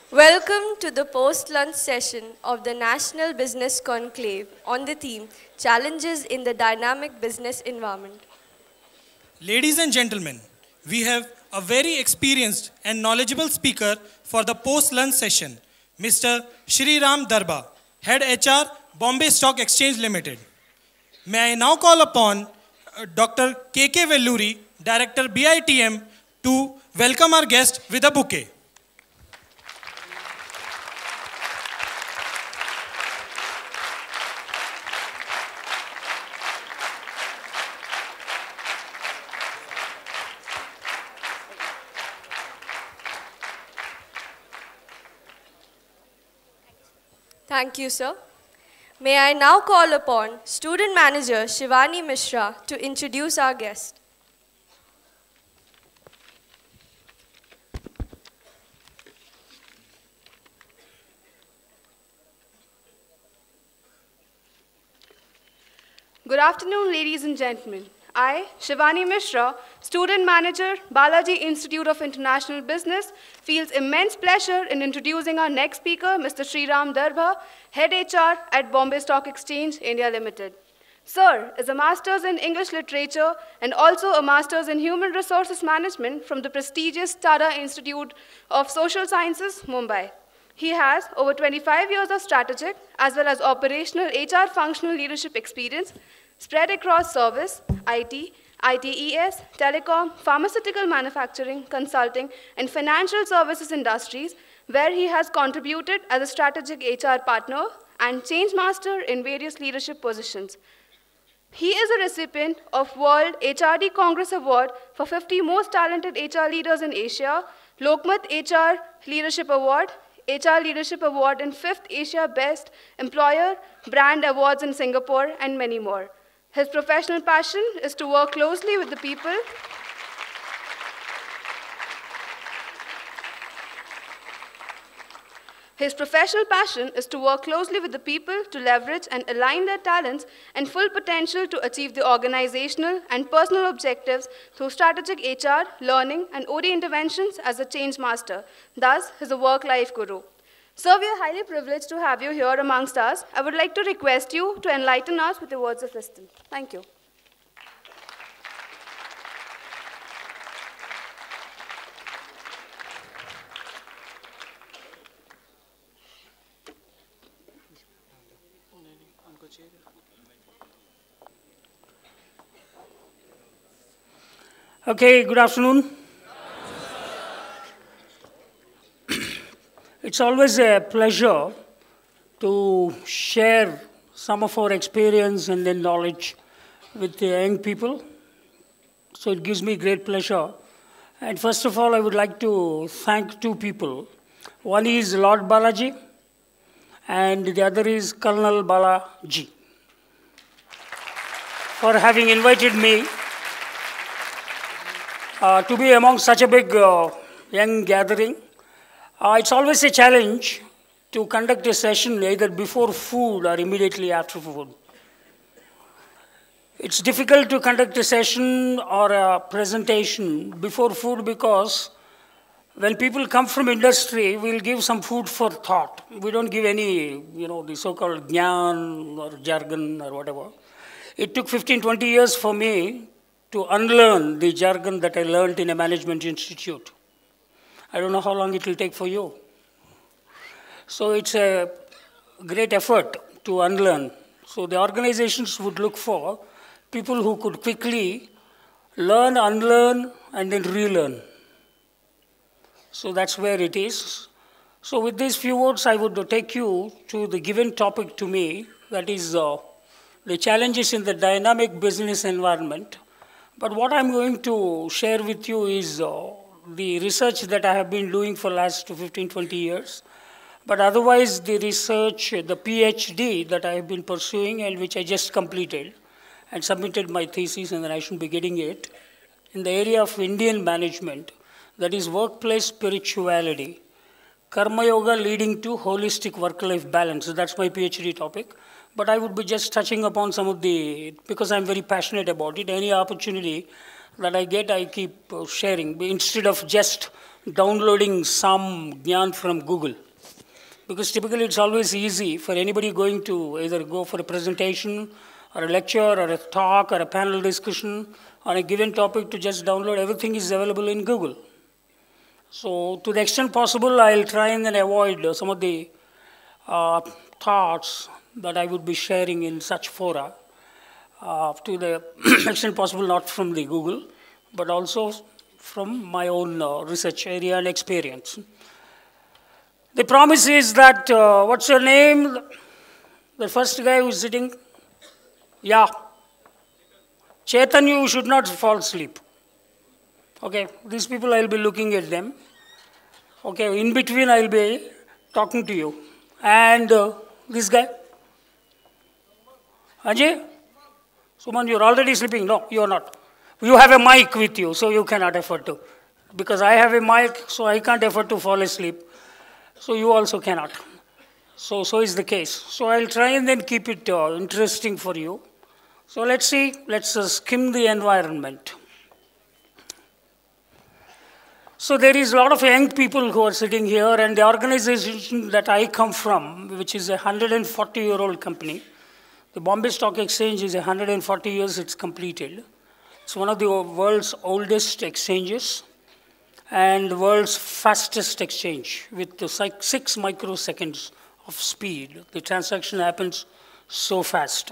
Welcome to the post-lunch session of the National Business Conclave on the theme Challenges in the Dynamic Business Environment. Ladies and gentlemen, we have a very experienced and knowledgeable speaker for the post-lunch session, Mr. Shriram Darba, Head HR, Bombay Stock Exchange Limited. May I now call upon Dr. K.K. Velluri, Director BITM, to welcome our guest with a bouquet. Thank you, sir. May I now call upon Student Manager Shivani Mishra to introduce our guest. Good afternoon, ladies and gentlemen. I, Shivani Mishra, Student Manager, Balaji Institute of International Business, feels immense pleasure in introducing our next speaker, Mr. Shriram Darba, Head HR at Bombay Stock Exchange, India Limited. Sir is a Master's in English Literature and also a Master's in Human Resources Management from the prestigious Tata Institute of Social Sciences, Mumbai. He has over 25 years of strategic as well as operational HR functional leadership experience spread across service, IT, ITES, telecom, pharmaceutical manufacturing, consulting, and financial services industries, where he has contributed as a strategic HR partner and change master in various leadership positions. He is a recipient of World HRD Congress Award for 50 Most Talented HR Leaders in Asia, Lokmat HR Leadership Award, HR Leadership Award, and 5th Asia Best Employer Brand Awards in Singapore, and many more. His professional passion is to work closely with the people. His professional passion is to work closely with the people to leverage and align their talents and full potential to achieve the organizational and personal objectives through strategic HR, learning, and OD interventions as a change master. Thus, he is a work-life guru. Sir, we are highly privileged to have you here amongst us. I would like to request you to enlighten us with your words of wisdom. Thank you. Okay, good afternoon. It's always a pleasure to share some of our experience and then knowledge with the young people. So it gives me great pleasure. And first of all, I would like to thank two people. One is Lord Balaji, and the other is Colonel Balaji, for having invited me to be among such a big young gathering. It's always a challenge to conduct a session either before food or immediately after food. It's difficult to conduct a session or a presentation before food because when people come from industry, we'll give some food for thought. We don't give any, the so-called gyan or jargon or whatever. It took 15, 20 years for me to unlearn the jargon that I learned in a management institute. I don't know how long it will take for you. So it's a great effort to unlearn. So the organizations would look for people who could quickly learn, unlearn, and then relearn. So that's where it is. So with these few words, I would take you to the given topic to me, that is the challenges in the dynamic business environment. But what I'm going to share with you is the research that I have been doing for the last 15, 20 years. But otherwise, the research, the PhD that I have been pursuing and which I just completed and submitted my thesis, and then I should be getting it, in the area of Indian management, that is workplace spirituality, Karma Yoga leading to holistic work-life balance. So that's my PhD topic. But I would be just touching upon some of because I'm very passionate about it. Any opportunity that I get, I keep sharing, instead of just downloading some Gyan from Google. Because typically it's always easy for anybody going to either go for a presentation or a lecture or a talk or a panel discussion on a given topic to just download. Everything is available in Google. So to the extent possible, I'll try and then avoid some of the thoughts that I would be sharing in such fora. To the extent possible, not from the Google, but also from my own research area and experience. The promise is that, what's your name? The first guy who's sitting? Yeah. Chetan, you should not fall asleep. Okay, these people, I'll be looking at them. Okay, in between, I'll be talking to you. And this guy? Ajay? Suman, you're already sleeping. No, you're not. You have a mic with you, so you cannot afford to. Because I have a mic, so I can't afford to fall asleep. So you also cannot. So is the case. So I'll try and then keep it interesting for you. So let's see, let's skim the environment. So there is a lot of young people who are sitting here, and the organization that I come from, which is a 140-year-old company, the Bombay Stock Exchange is 140 years it's completed. It's one of the world's oldest exchanges and the world's fastest exchange with 6 microseconds of speed. The transaction happens so fast.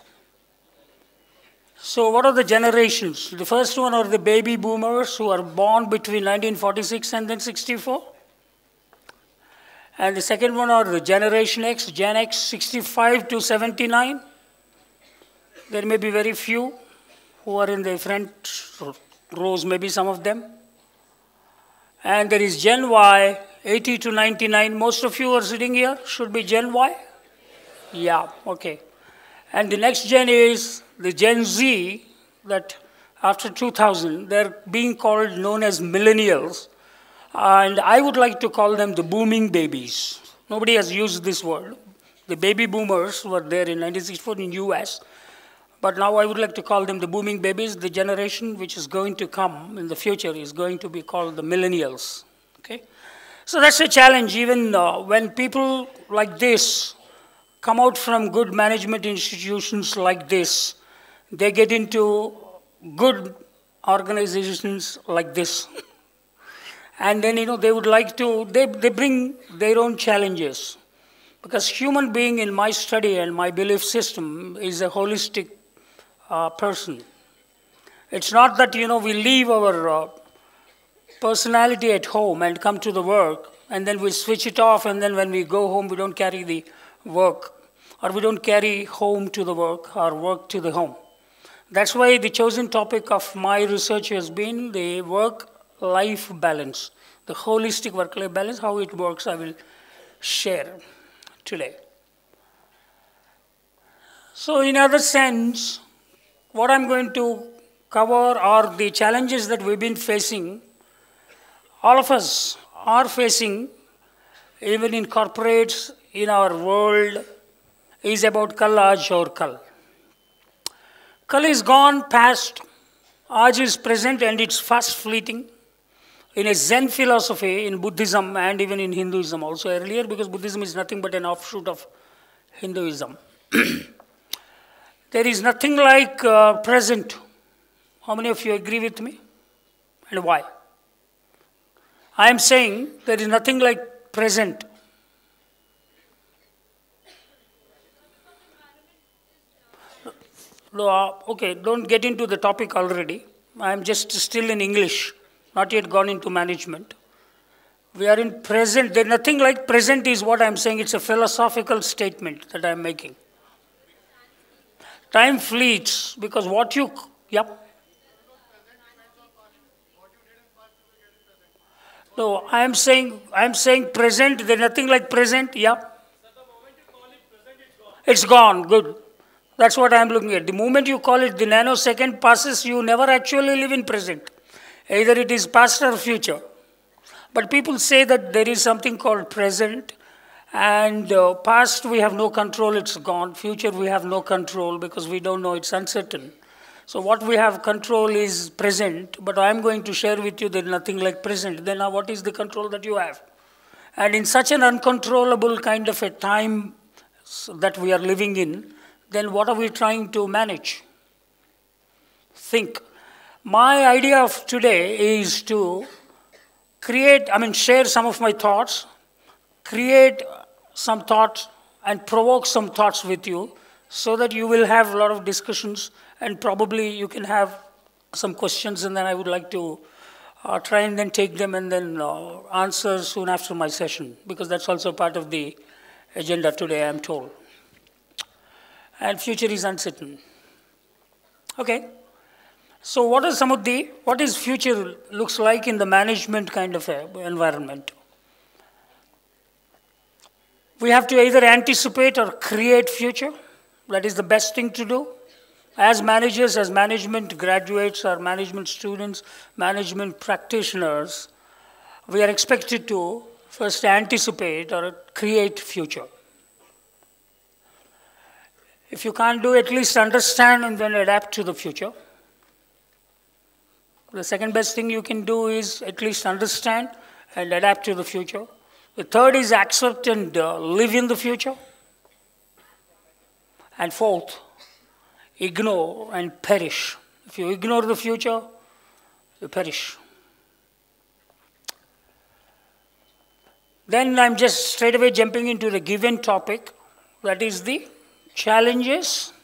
So what are the generations? The first one are the baby boomers who are born between 1946 and then 64. And the second one are the Generation X, Gen X, 65 to 79. There may be very few who are in the front rows, maybe some of them. And there is Gen Y, 80 to 99. Most of you are sitting here should be Gen Y? Yeah, okay. And the next gen is the Gen Z, that after 2000, they're being called, known as millennials. And I would like to call them the booming babies. Nobody has used this word. The baby boomers were there in 1964 in US. But now I would like to call them the booming babies. The generation which is going to come in the future is going to be called the millennials. Okay? So that's a challenge. Even when people like this come out from good management institutions like this, they get into good organizations like this. And then, they would like to, they bring their own challenges. Because human being, in my study and my belief system, is a holistic person. It's not that, we leave our personality at home and come to the work, and then we switch it off, and then when we go home, we don't carry the work, or we don't carry home to the work, or work to the home. That's why the chosen topic of my research has been the work-life balance, the holistic work-life balance. How it works, I will share today. So in other sense, what I'm going to cover are the challenges that we've been facing. All of us are facing, even in corporates, in our world, is about Kal, Aaj or Kal. Kal is gone, past. Aaj is present, and it's fast fleeting. In a Zen philosophy, in Buddhism, and even in Hinduism also earlier, because Buddhism is nothing but an offshoot of Hinduism. There is nothing like present. How many of you agree with me? And why? I am saying there is nothing like present. No, okay, don't get into the topic already. I am just still in English, not yet gone into management. We are in present. There's nothing like present is what I'm saying. It's a philosophical statement that I'm making. Time fleets because what you, yep. No, I'm saying present. There's nothing like present. Yep. It's gone. Good. That's what I'm looking at. The moment you call it, the nanosecond passes. You never actually live in present. Either it is past or future. But people say that there is something called present. And past, we have no control, it's gone. Future, we have no control because we don't know, it's uncertain. So what we have control is present, but I'm going to share with you there's nothing like present. Then now what is the control that you have? And in such an uncontrollable kind of a time that we are living in, then what are we trying to manage? Think. My idea of today is to share some of my thoughts, create some thoughts, and provoke some thoughts with you so that you will have a lot of discussions and probably you can have some questions, and then I would like to try and then take them and then answer soon after my session, because that's also part of the agenda today, I'm told. And future is uncertain. Okay. So what is future looks like in the management kind of environment? We have to either anticipate or create future. That is the best thing to do. As managers, as management graduates or management students, management practitioners, we are expected to first anticipate or create future. If you can't do, at least understand and then adapt to the future. The second best thing you can do is at least understand and adapt to the future. The third is accept and live in the future. And fourth, ignore and perish. If you ignore the future, you perish. Then I'm just straight away jumping into the given topic, that is the challenges,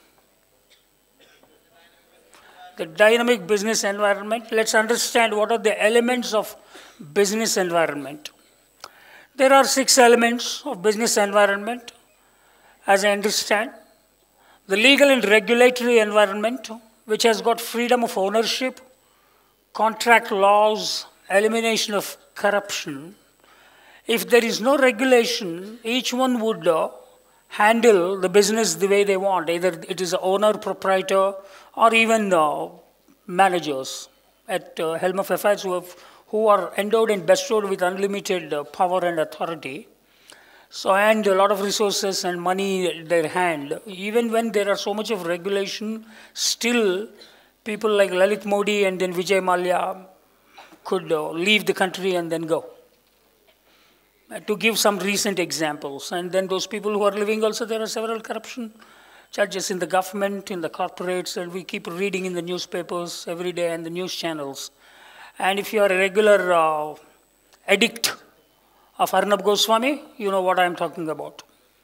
the dynamic business environment. Let's understand what are the elements of business environment. There are 6 elements of business environment, as I understand. The legal and regulatory environment, which has got freedom of ownership, contract laws, elimination of corruption. If there is no regulation, each one would handle the business the way they want. Either it is owner, proprietor, or even managers at helm of affairs who are endowed and bestowed with unlimited power and authority. So, and a lot of resources and money in their hand. Even when there are so much of regulation, still people like Lalit Modi and then Vijay Mallya could leave the country and then go. To give some recent examples. And then those people who are living also, there are several corruption charges in the government, in the corporates, and we keep reading in the newspapers every day and the news channels. And if you are a regular addict of Arnab Goswami, you know what I am talking about.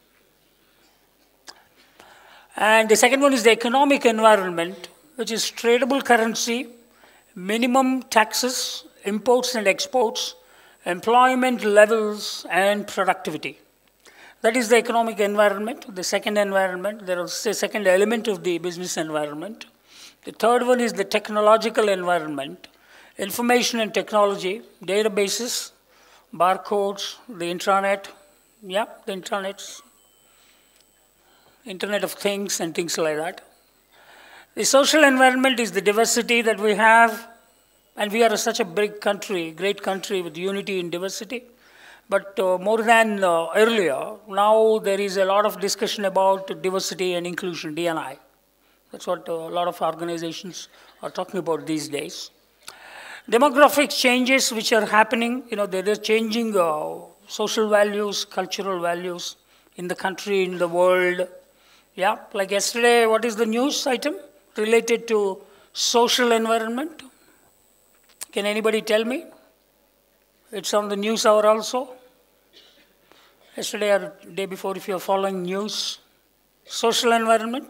And the second one is the economic environment, which is tradable currency, minimum taxes, imports and exports, employment levels, and productivity. That is the economic environment, the second environment. There is a second element of the business environment. The third one is the technological environment, information and technology, databases, barcodes, the intranet, the intranets, Internet of Things and things like that. The social environment is the diversity that we have, and we are such a big country, great country with unity in diversity. But more than earlier, now there is a lot of discussion about diversity and inclusion, D&I. That's what a lot of organizations are talking about these days. Demographic changes which are happening, they're changing social values, cultural values in the country, in the world. Yeah, like yesterday, what is the news item related to social environment? Can anybody tell me? It's on the news hour also. Yesterday or day before, if you're following news, social environment.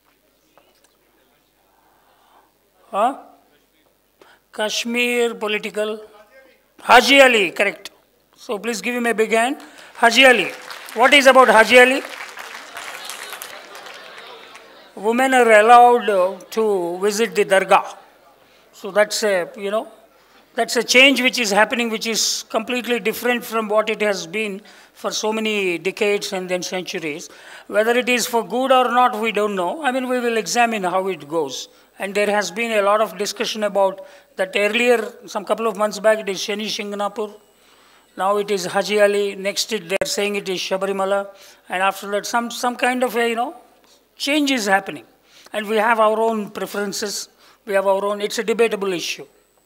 Huh? Kashmir political. Haji Ali, correct. So please give him a big hand. Haji Ali. What is about Haji Ali? Women are allowed to visit the Dargah. So that's a, that's a change which is happening, which is completely different from what it has been for so many decades and then centuries. Whether it is for good or not, we don't know. I mean, we will examine how it goes. And there has been a lot of discussion about that earlier, some couple of months back, it is Shani Shinganapur. Now it is Haji Ali. Next, they are saying it is Shabarimala. And after that, some kind of a, change is happening. And we have our own preferences. We have our own, it's a debatable issue.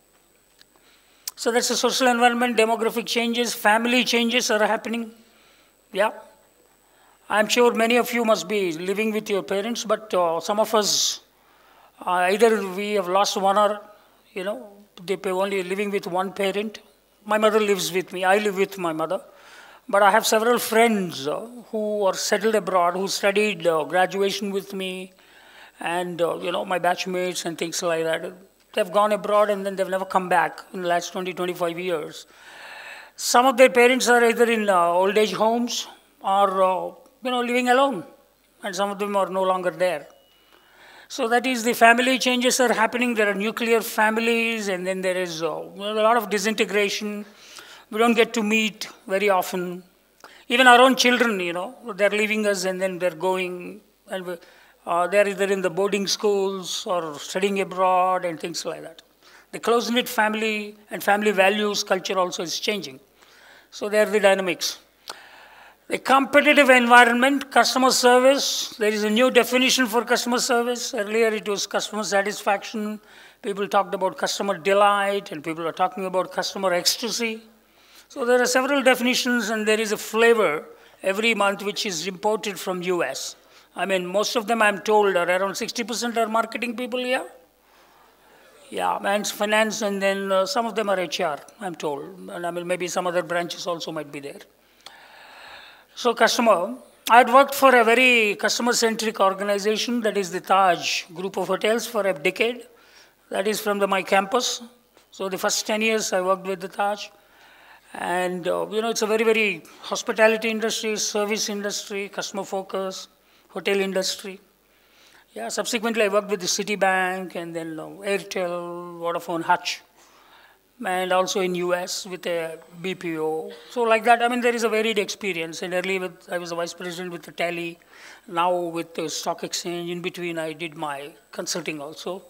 So that's the social environment, demographic changes, family changes are happening. Yeah. I'm sure many of you must be living with your parents, but some of us, either we have lost one or, they only living with one parent. My mother lives with me. I live with my mother. But I have several friends who are settled abroad, who studied graduation with me, and my batchmates and things like that. They've gone abroad and then they've never come back in the last 20, 25 years. Some of their parents are either in old age homes or living alone, and some of them are no longer there. So that is, the family changes are happening. There are nuclear families, and then there is a lot of disintegration. We don't get to meet very often. Even our own children, they're leaving us and then they're going, and they're either in the boarding schools or studying abroad and things like that. The close-knit family and family values culture also is changing. So there are the dynamics. The competitive environment, customer service, there is a new definition for customer service. Earlier it was customer satisfaction. People talked about customer delight, and people are talking about customer ecstasy. So there are several definitions, and there is a flavor every month which is imported from US. I mean, most of them, I'm told, are around 60% are marketing people here. Yeah, and finance, and then some of them are HR, I'm told. And I mean, maybe some other branches also might be there. So customer, I had worked for a very customer-centric organization, that is the Taj group of hotels, for a decade. That is from my campus. So the first 10 years I worked with the Taj. And it's a very, very hospitality industry, service industry, customer focus, hotel industry. Yeah, subsequently I worked with the Citibank, and then Airtel, Vodafone, Hutch, and also in US with a BPO. So like that, I mean, there is a varied experience. And earlier I was a vice president with the Tally, now with the stock exchange. In between I did my consulting also.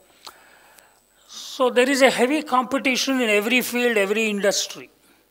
So there is a heavy competition in every field, every industry.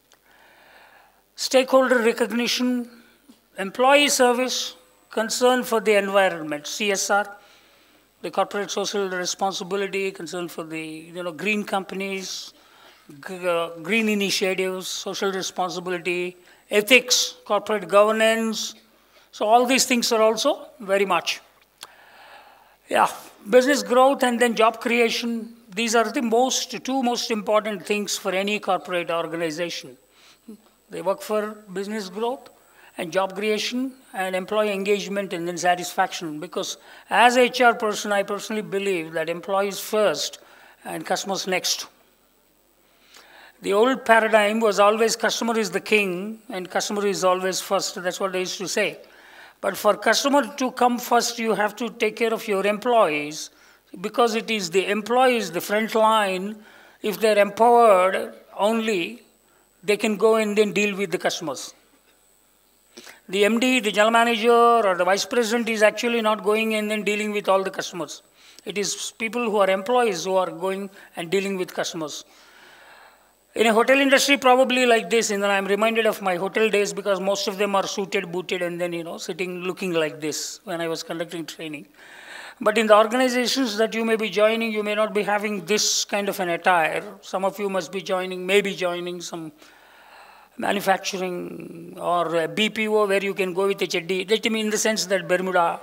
Stakeholder recognition, employee service, concern for the environment, CSR, the corporate social responsibility, concern for the green companies, green initiatives, social responsibility, ethics, corporate governance. So all these things are also very much. Yeah, business growth and then job creation. These are the two most important things for any corporate organization. They work for business growth and job creation and employee engagement and then satisfaction. Because as a HR person, I personally believe that employees first and customers next. The old paradigm was always customer is the king and customer is always first. That's what they used to say. But for customer to come first, you have to take care of your employees, because it is the employees, the front line. If they're empowered only, they can go and then deal with the customers. The MD, the general manager, or the vice president is actually not going and then dealing with all the customers. It is people who are employees who are going and dealing with customers. In a hotel industry, probably like this, and then I'm reminded of my hotel days, because most of them are suited, booted, and then, sitting, looking like this when I was conducting training. But in the organizations that you may be joining, you may not be having this kind of an attire. Some of you must be joining, maybe joining some manufacturing or a BPO where you can go with a chaddi. That means in the sense that Bermuda,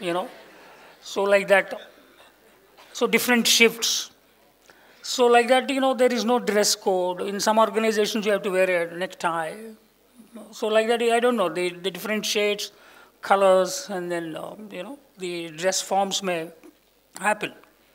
So like that. So different shifts. So like that, there is no dress code. In some organizations, you have to wear a necktie. So like that, I don't know, the different shades, colors, and then, the dress forms may happen.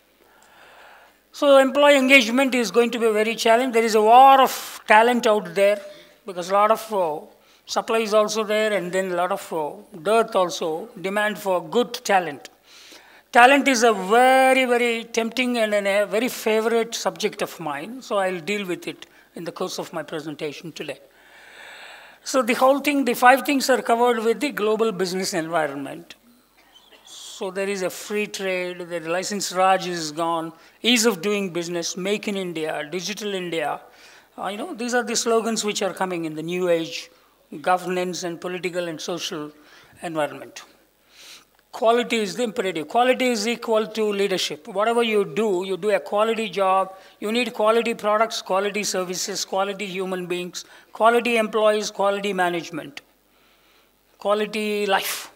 So employee engagement is going to be a very challenge. There is a war of talent out there, because a lot of supply is also there, and then a lot of dearth also, demand for good talent. Talent is a very, very tempting and a very favorite subject of mine, so I'll deal with it in the course of my presentation today. So the whole thing, the 5 things are covered with the global business environment. So there is a free trade, the license Raj is gone, ease of doing business, make in India, digital India. These are the slogans which are coming in the new age governance and political and social environment. Quality is the imperative. Quality is equal to leadership. Whatever you do a quality job. You need quality products, quality services, quality human beings, quality employees, quality management, quality life.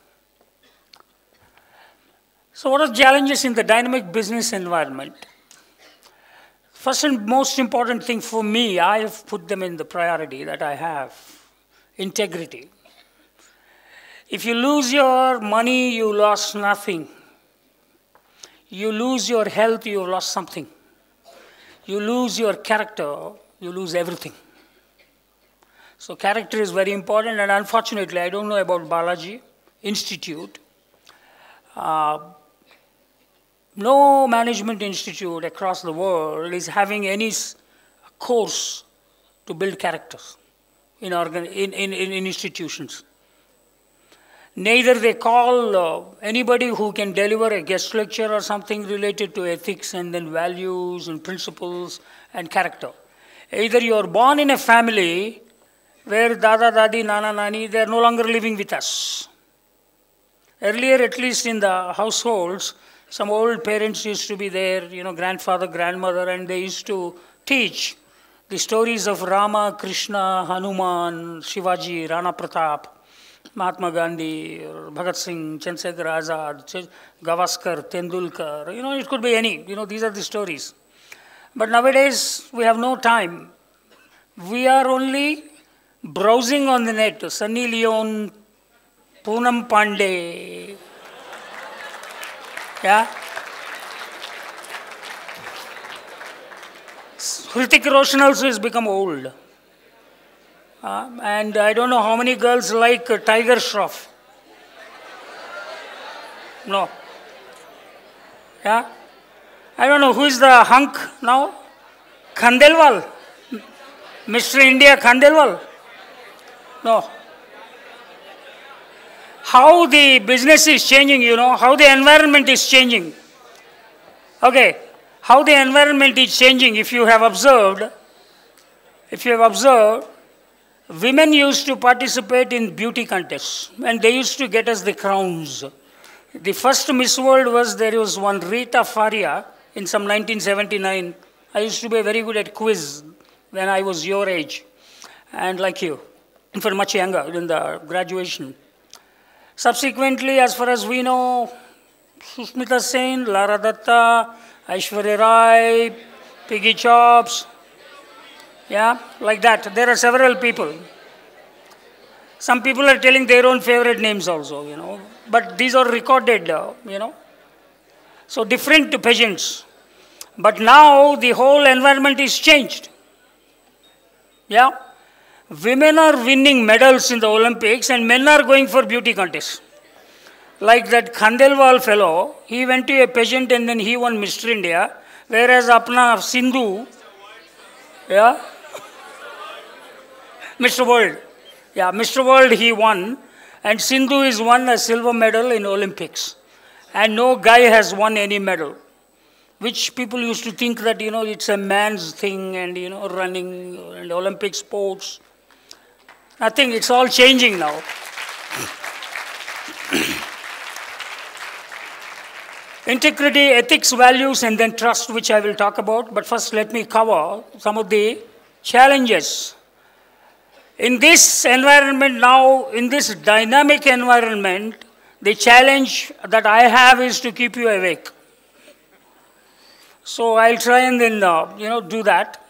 So what are the challenges in the dynamic business environment? First and most important thing for me, I have put them in the priority that I have. Integrity. If you lose your money, you lost nothing. You lose your health, you lost something. You lose your character, you lose everything. So character is very important, and unfortunately, I don't know about Balaji Institute. No management institute across the world is having any course to build characters in institutions. Neither they call anybody who can deliver a guest lecture or something related to ethics and then values and principles and character. Either you are born in a family where Dada, Dadi, Nana, Nani, they are no longer living with us. Earlier, at least in the households, some old parents used to be there, grandfather, grandmother, and they used to teach the stories of Rama, Krishna, Hanuman, Shivaji, Rana Pratap, Mahatma Gandhi, Bhagat Singh, Chandrasekhar Azad, Gavaskar, Tendulkar, it could be any, these are the stories. But nowadays, we have no time. We are only browsing on the net. Sunny Leone, Poonam Pandey, yeah? Hrithik Roshan also has become old. And I don't know how many girls like Tiger Shroff. No. Yeah? I don't know who is the hunk now. Khandelwal. Mr. India Khandelwal. No. How the business is changing, how the environment is changing. Okay. How the environment is changing, if you have observed, women used to participate in beauty contests, and they used to get us the crowns. The first Miss World there was one Rita Faria in some 1979. I used to be very good at quiz when I was your age, and like you, in fact much younger in the graduation. Subsequently, as far as we know, Susmita Sen, Lara Datta, Aishwarya Rai, Piggy Chops, yeah, like that. There are several people. Some people are telling their own favorite names also, But these are recorded, So different pageants. But now the whole environment is changed. Yeah. Women are winning medals in the Olympics and men are going for beauty contests. Like that Khandelwal fellow, he went to a pageant and then he won Mr. India, whereas Apna Sindhu, yeah, Mr. World. Yeah, Mr. World he won, and Sindhu is won a silver medal in Olympics. And no guy has won any medal, which people used to think that, it's a man's thing and, running and Olympic sports. Nothing, it's all changing now. Integrity, ethics, values, and then trust, which I will talk about. But first, let me cover some of the challenges. In this environment now, in this dynamic environment, the challenge that I have is to keep you awake. So I'll try and then, do that.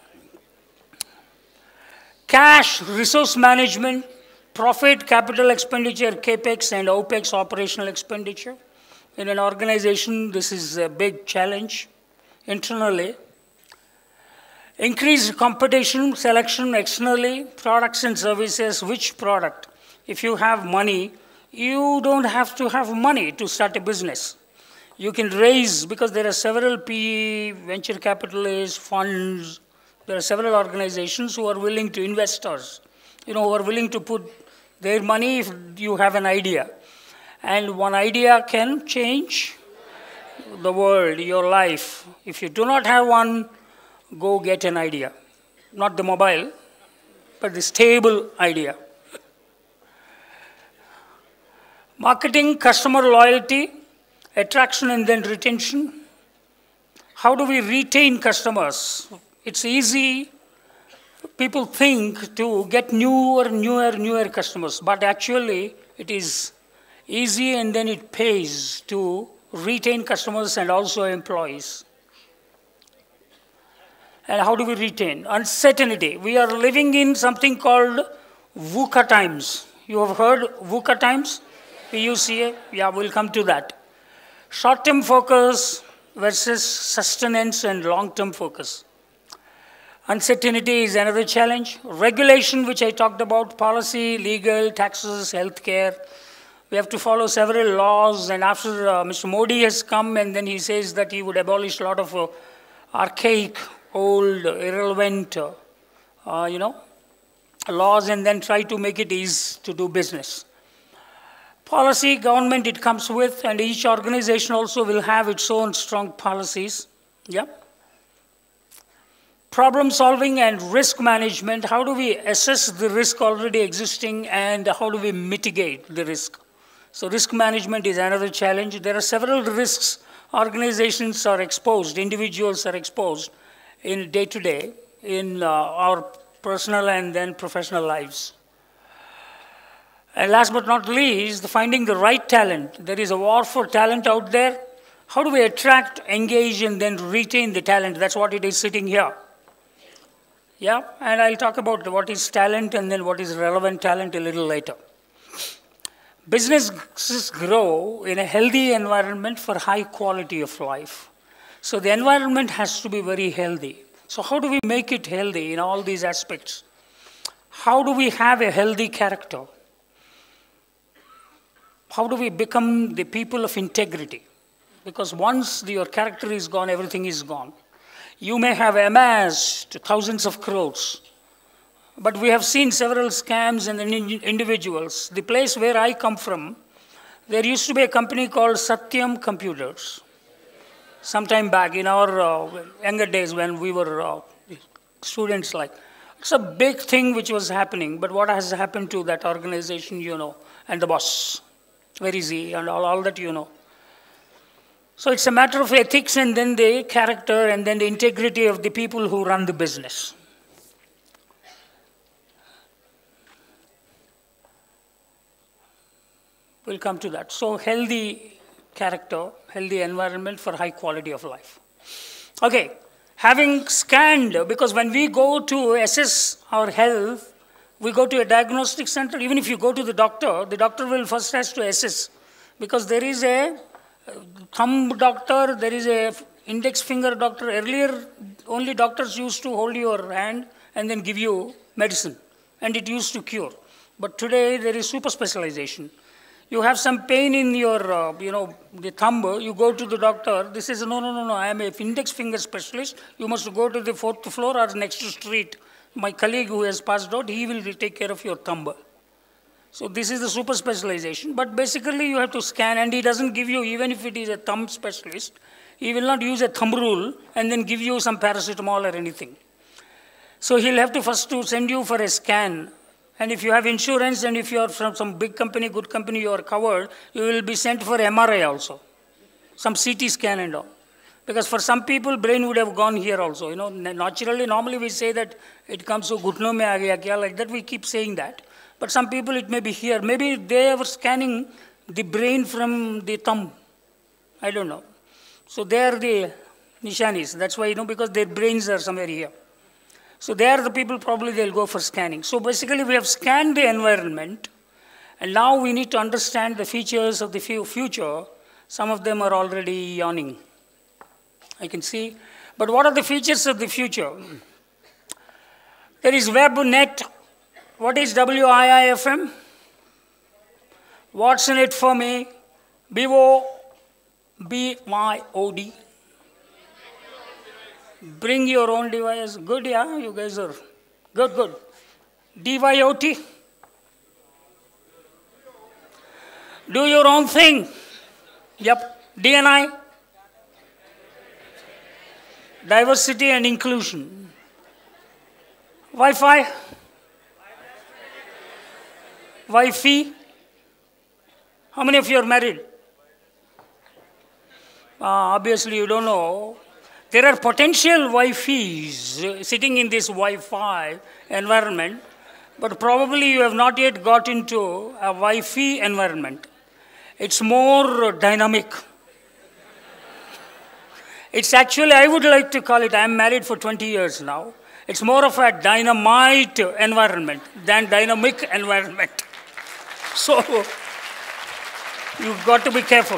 Cash, resource management, profit, capital expenditure, CAPEX, and OPEX, operational expenditure. In an organization, this is a big challenge internally. Increased competition, selection externally, products and services. Which product? If you have money, you don't have to have money to start a business. You can raise, because there are several PE, venture capitalists, funds, there are several organizations who are willing to investors, who are willing to put their money if you have an idea. And one idea can change the world, your life. If you do not have one, go get an idea. Not the mobile, but the stable idea. Marketing, customer loyalty, attraction and then retention. How do we retain customers? It's easy. People think to get newer customers, but actually it is easy and then it pays to retain customers and also employees. And how do we retain? Uncertainty. We are living in something called VUCA times. You have heard VUCA times? PUCA? Yeah, we'll come to that. Short-term focus versus sustenance and long-term focus. Uncertainty is another challenge. Regulation, which I talked about, policy, legal, taxes, healthcare. We have to follow several laws, and after Mr. Modi has come and then he says that he would abolish a lot of archaic, old, irrelevant, laws and then try to make it easy to do business. Policy, government it comes with, and each organization also will have its own strong policies. Yeah. Problem solving and risk management. How do we assess the risk already existing and how do we mitigate the risk? So risk management is another challenge. There are several risks organizations are exposed, individuals are exposed in day-to-day in our personal and then professional lives. And last but not least, finding the right talent. There is a war for talent out there. How do we attract, engage, and then retain the talent? That's what it is sitting here. Yeah, and I'll talk about what is talent and then what is relevant talent a little later. Businesses grow in a healthy environment for high quality of life. So the environment has to be very healthy. So how do we make it healthy in all these aspects? How do we have a healthy character? How do we become the people of integrity? Because once your character is gone, everything is gone. You may have amassed thousands of crores, but we have seen several scams and individuals. The place where I come from, there used to be a company called Satyam Computers. Sometime back in our younger days when we were students like. It's a big thing which was happening, but what has happened to that organization, you know, and the boss? Where is he? And all that you know. So it's a matter of ethics and then the character and then the integrity of the people who run the business. We'll come to that. So healthy character, healthy environment for high quality of life. Okay, having scanned, because when we go to assess our health, we go to a diagnostic center. Even if you go to the doctor will first has to assess. Because there is a thumb doctor, there is a index finger doctor. Earlier, only doctors used to hold your hand and then give you medicine. And it used to cure. But today, there is super specialization. You have some pain in your, the thumb, you go to the doctor, this is, no, I am an index finger specialist, you must go to the 4th floor or next street. My colleague who has passed out, he will take care of your thumb. So this is the super specialization, but basically you have to scan and he doesn't give you, even if it is a thumb specialist, he will not use a thumb rule and then give you some paracetamol or anything. So he'll have to first to send you for a scan. And if you have insurance and if you are from some big company, good company, you are covered, you will be sent for MRI also. Some CT scan and all. Because for some people, brain would have gone here also. You know, naturally, normally we say that it comes to ghutno mein aa gaya kya, like that we keep saying that. But some people, it may be here. Maybe they were scanning the brain from the thumb. I don't know. So they are the nishanis. That's why, because their brains are somewhere here. So they are the people, probably they'll go for scanning. So basically we have scanned the environment and now we need to understand the features of the future. Some of them are already yawning. I can see. But what are the features of the future? There is WebNet. What is WIIFM? What's in it for me? BYOD. Bring your own device. Good, yeah, you guys are good. DYOT. Do your own thing. Yep. DNI. Diversity and inclusion. Wi-Fi. Wi-Fi. How many of you are married? Obviously, you don't know. There are potential wifeys sitting in this Wi-Fi environment, but probably you have not yet got into a wifey environment. It's more dynamic. It's actually, I would like to call it, I'm married for 20 years now. It's more of a dynamite environment than dynamic environment. So, you've got to be careful.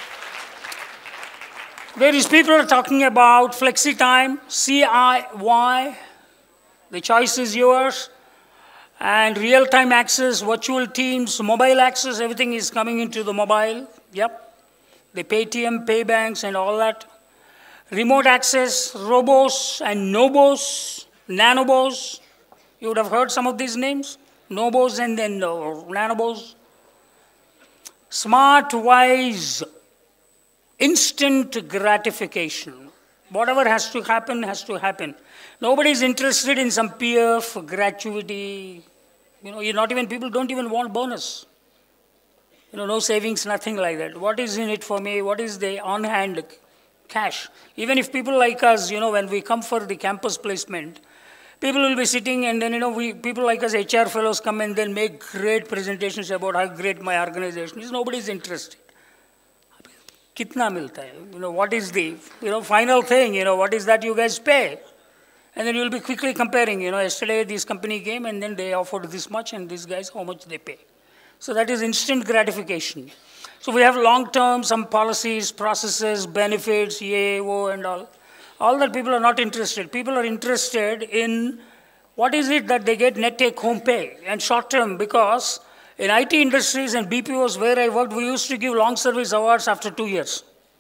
Various people are talking about flexi time, CIY, the choice is yours, and real-time access, virtual teams, mobile access, everything is coming into the mobile. Yep, the Paytm, Paybanks, and all that. Remote access, robos and nobos, nanobos. You would have heard some of these names. Nobos and then nanobos. Smart, wise, instant gratification. Whatever has to happen, has to happen. Nobody is interested in some PF, gratuity. You know, not even, people don't even want bonus. You know, no savings, nothing like that. What is in it for me? What is the on-hand cash? Even if people like us, you know, when we come for the campus placement, people will be sitting and then, you know, people like us, HR fellows come and then make great presentations about how great my organization is. Nobody is interested. Kitna milta hai? You know, what is the, you know, final thing, you know, what is that you guys pay? And then you'll be quickly comparing, you know, yesterday this company came and then they offered this much and these guys, how much they pay. So that is instant gratification. So we have long-term, some policies, processes, benefits, yay, wo, and all. All that people are not interested. People are interested in what is it that they get net take-home pay and short-term, because in IT industries and BPOs where I worked, we used to give long service awards after 2 years.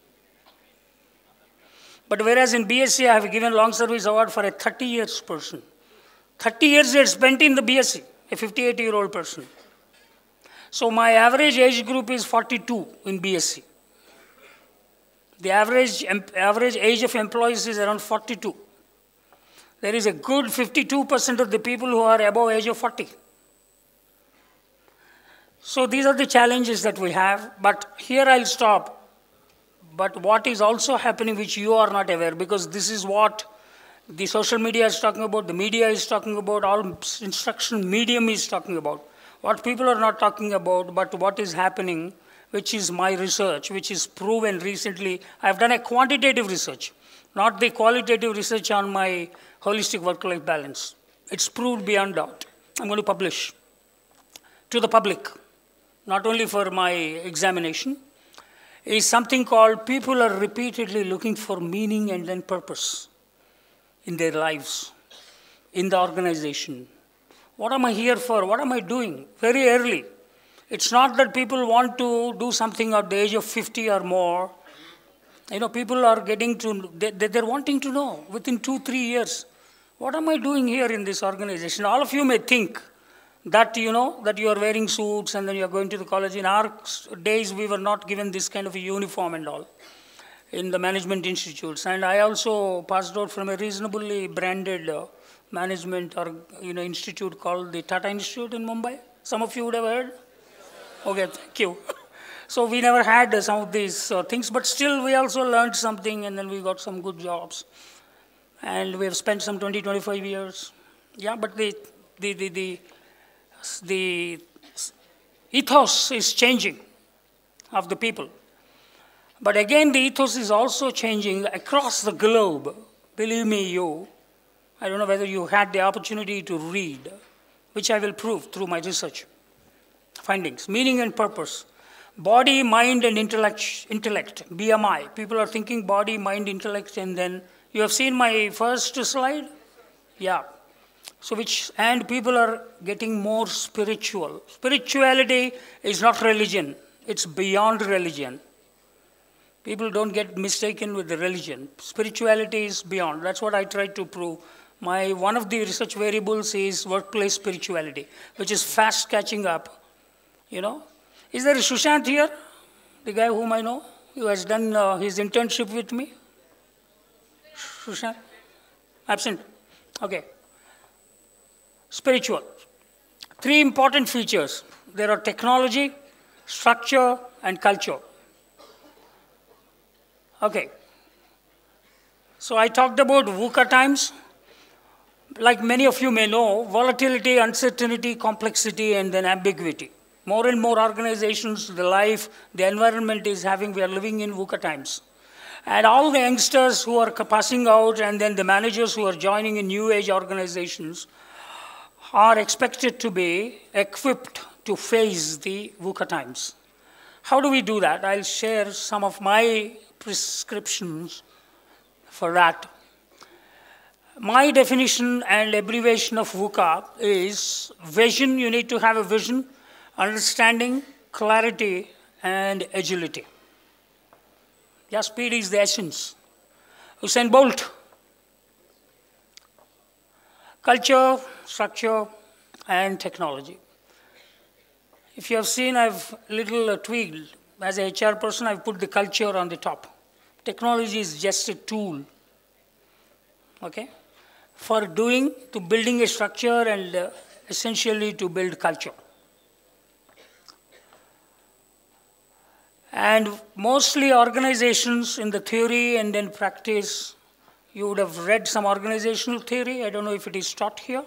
But whereas in BSc, I have given long service award for a 30 years person. 30 years they had spent in the BSc, a 58-year-old person. So my average age group is 42 in BSc. The average age of employees is around 42. There is a good 52% of the people who are above age of 40. So these are the challenges that we have, but here I'll stop. But what is also happening which you are not aware, because this is what the social media is talking about, the media is talking about, all instruction medium is talking about. What people are not talking about, but what is happening, which is my research, which is proven recently. I've done a quantitative research, not the qualitative research on my holistic work-life balance. It's proved beyond doubt. I'm going to publish to the public, not only for my examination, is something called people are repeatedly looking for meaning and then purpose in their lives, in the organization. What am I here for? What am I doing? Very early. It's not that people want to do something at the age of 50 or more. You know, people are getting to, they're wanting to know within 2-3 years, what am I doing here in this organization? All of you may think that, you know, that you are wearing suits and then you are going to the college. In our days, we were not given this kind of a uniform and all in the management institutes. And I also passed out from a reasonably branded management or, you know, institute called the Tata Institute in Mumbai. Some of you would have heard. Okay, thank you. So we never had some of these things, but still we also learned something and then we got some good jobs. And we have spent some 20-25 years. Yeah, but the ethos is changing of the people. But again, the ethos is also changing across the globe. Believe me, I don't know whether you had the opportunity to read, which I will prove through my research findings. Meaning and purpose. Body, mind, and intellect, BMI. People are thinking body, mind, intellect, and then, you have seen my first slide? Yeah. So and people are getting more spiritual. Spirituality is not religion. It's beyond religion. People don't get mistaken with the religion. Spirituality is beyond. That's what I tried to prove. One of the research variables is workplace spirituality, which is fast catching up. You know, is there a Sushant here? The guy whom I know, who has done his internship with me? Sushant? Absent? Okay. Spiritual. 3 important features. There are technology, structure, and culture. Okay. So I talked about VUCA times. Like many of you may know, volatility, uncertainty, complexity, and then ambiguity. More and more organizations, the life, the environment is having, we are living in VUCA times. And all the youngsters who are passing out and then the managers who are joining in new age organizations are expected to be equipped to face the VUCA times. How do we do that? I'll share some of my prescriptions for that. My definition and abbreviation of VUCA is vision. You need to have a vision, understanding, clarity, and agility. Yeah, speed is the essence. Usain Bolt. Culture, structure, and technology. If you have seen, I've little tweaked. As a HR person, I've put the culture on the top. Technology is just a tool, okay, for to building a structure and essentially to build culture. And mostly organizations in the theory and then practice, you would have read some organizational theory. I don't know if it is taught here.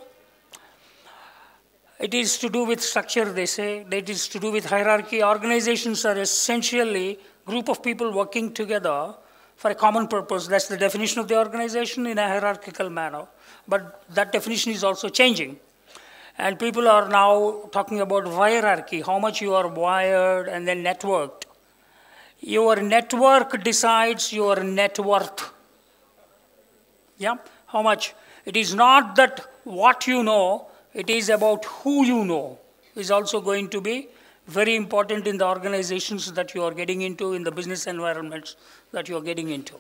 It is to do with structure, they say. That is to do with hierarchy. Organizations are essentially a group of people working together for a common purpose. That's the definition of the organization in a hierarchical manner. But that definition is also changing. And people are now talking about hierarchy, how much you are wired and then networked. Your network decides your net worth. Yeah, how much? It is not that what you know, it is about who you know is also going to be very important in the organizations that you are getting into, in the business environments that you are getting into.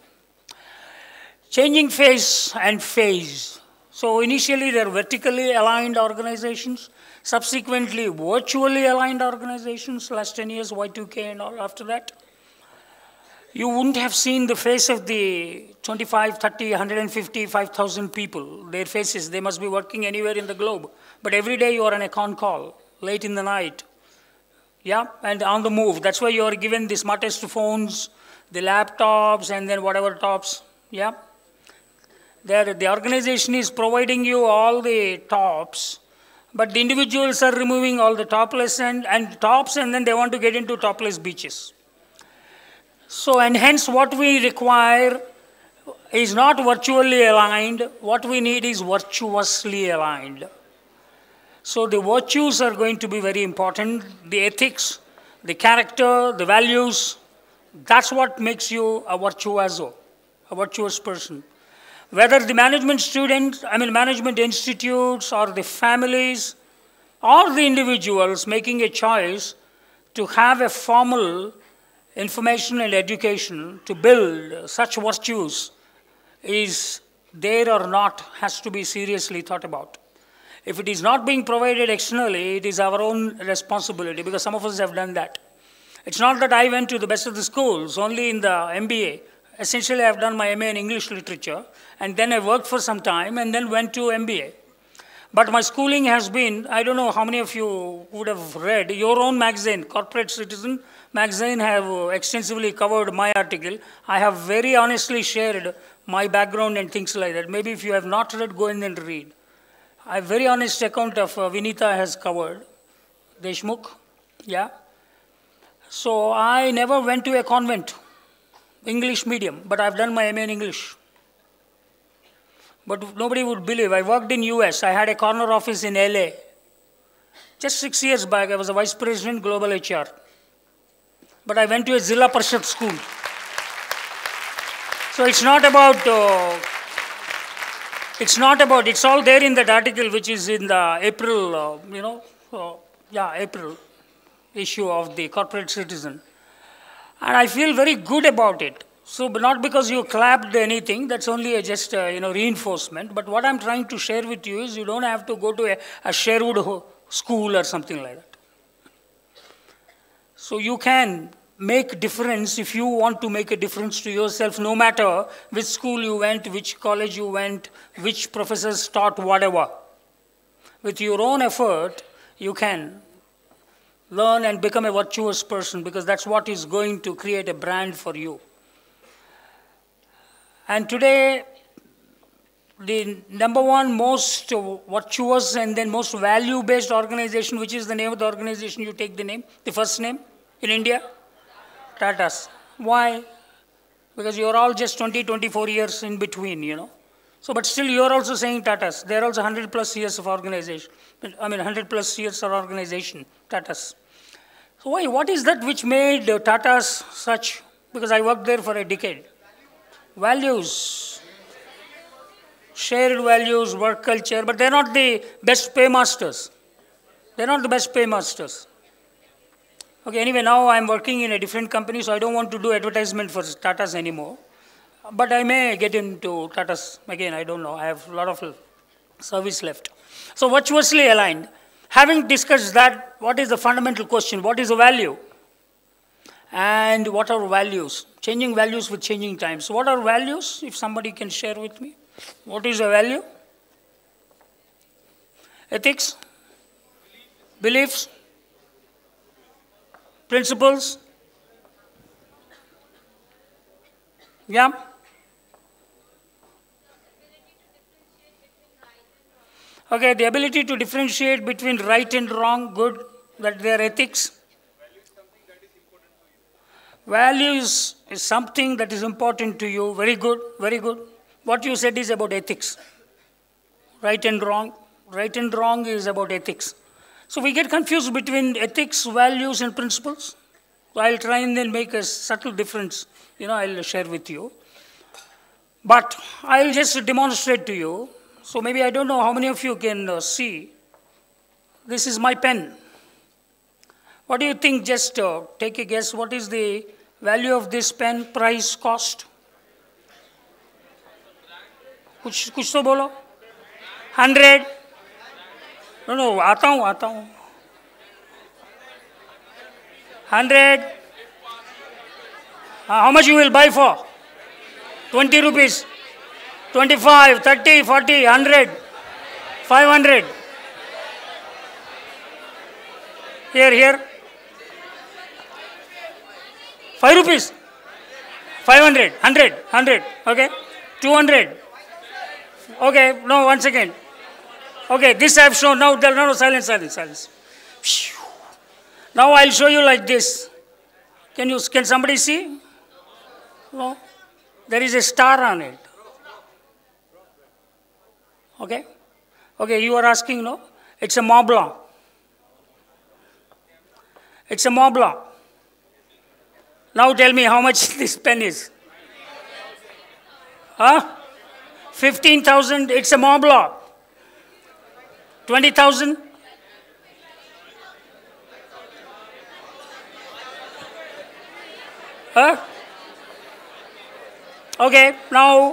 Changing phase and phase. So initially they're vertically aligned organizations, subsequently virtually aligned organizations, last 10 years, Y2K and all after that. You wouldn't have seen the face of the 25, 30, 150, 5,000 people, their faces. They must be working anywhere in the globe. But every day you are on a con call, late in the night, yeah, and on the move. That's why you are given the smartest phones, the laptops, and then whatever tops, yeah. The organization is providing you all the tops, but the individuals are removing all the topless and tops, and then they want to get into topless beaches. So, and hence what we require is not virtually aligned. What we need is virtuously aligned. So the virtues are going to be very important. The ethics, the character, the values, that's what makes you a virtuoso, a virtuous person. Whether the management students, management institutes or the families or the individuals making a choice to have a formal information and education to build such virtues is there or not has to be seriously thought about. If it is not being provided externally, it is our own responsibility because some of us have done that. It's not that I went to the best of the schools, only in the MBA. Essentially, I've done my MA in English literature and then I worked for some time and then went to MBA. But my schooling has been, I don't know how many of you would have read your own magazine, Corporate Citizen magazine have extensively covered my article. I have very honestly shared my background and things like that. Maybe if you have not read, go in and read. A very honest account of Vinita has covered. Deshmukh, yeah. So I never went to a convent, English medium, but I've done my MA in English. But nobody would believe. I worked in US. I had a corner office in LA. Just 6 years back, I was a vice president, global HR. But I went to a Zilla Parishad school. So it's not about, it's all there in that article, which is in the April, April issue of the Corporate Citizen. And I feel very good about it. So, but not because you clapped anything, that's only just reinforcement. But what I'm trying to share with you is you don't have to go to a Sherwood school or something like that. So you can make difference if you want to make a difference to yourself, no matter which school you went, which college you went, which professors taught whatever. With your own effort, you can learn and become a virtuous person, because that's what is going to create a brand for you. And today, the number one most virtuous and then most value-based organization, which is the name of the organization, you take the name, the first name in India? Tatas. Why? Because you're all just 20, 24 years in between, you know. So, but still you're also saying Tatas. They're also 100 plus years of organization. 100 plus years of organization, Tatas. So why, what is that which made Tatas such? Because I worked there for a decade. Values. Shared values, work culture, but they're not the best paymasters. They're not the best paymasters. Okay, anyway, now I'm working in a different company, so I don't want to do advertisement for Tatas anymore. But I may get into Tatas again, I don't know. I have a lot of service left. So virtuously aligned. Having discussed that, what is the fundamental question? What is a value? And what are values? Changing values with changing times. So what are values, if somebody can share with me? What is a value? Ethics? Beliefs? Principles? Yeah? Okay, the ability to differentiate between right and wrong, good, that they are ethics. Values is something that is important to you, very good, very good. What you said is about ethics. Right and wrong is about ethics. So we get confused between ethics, values, and principles. So I'll try and then make a subtle difference, I'll share with you. But I'll just demonstrate to you. So maybe I don't know how many of you can see. This is my pen. What do you think? Just take a guess. What is the value of this pen? Price, cost? कुछ तो बोलो. 100? No, आता हूँ. 100? How much you will buy for? 20 rupees. 25, 30, 40, 100, 500. Here. 5 rupees. 500, 100, okay. 200. Okay, no, 1 second. Okay, this I have shown. Now, no, silence. Now I'll show you like this. Can somebody see? No? There is a star on it. Okay, you are asking, no? It's a Mont Blanc. It's a Mont Blanc. Now tell me how much this pen is. 15,000, it's a Mont Blanc. 20,000? Okay, now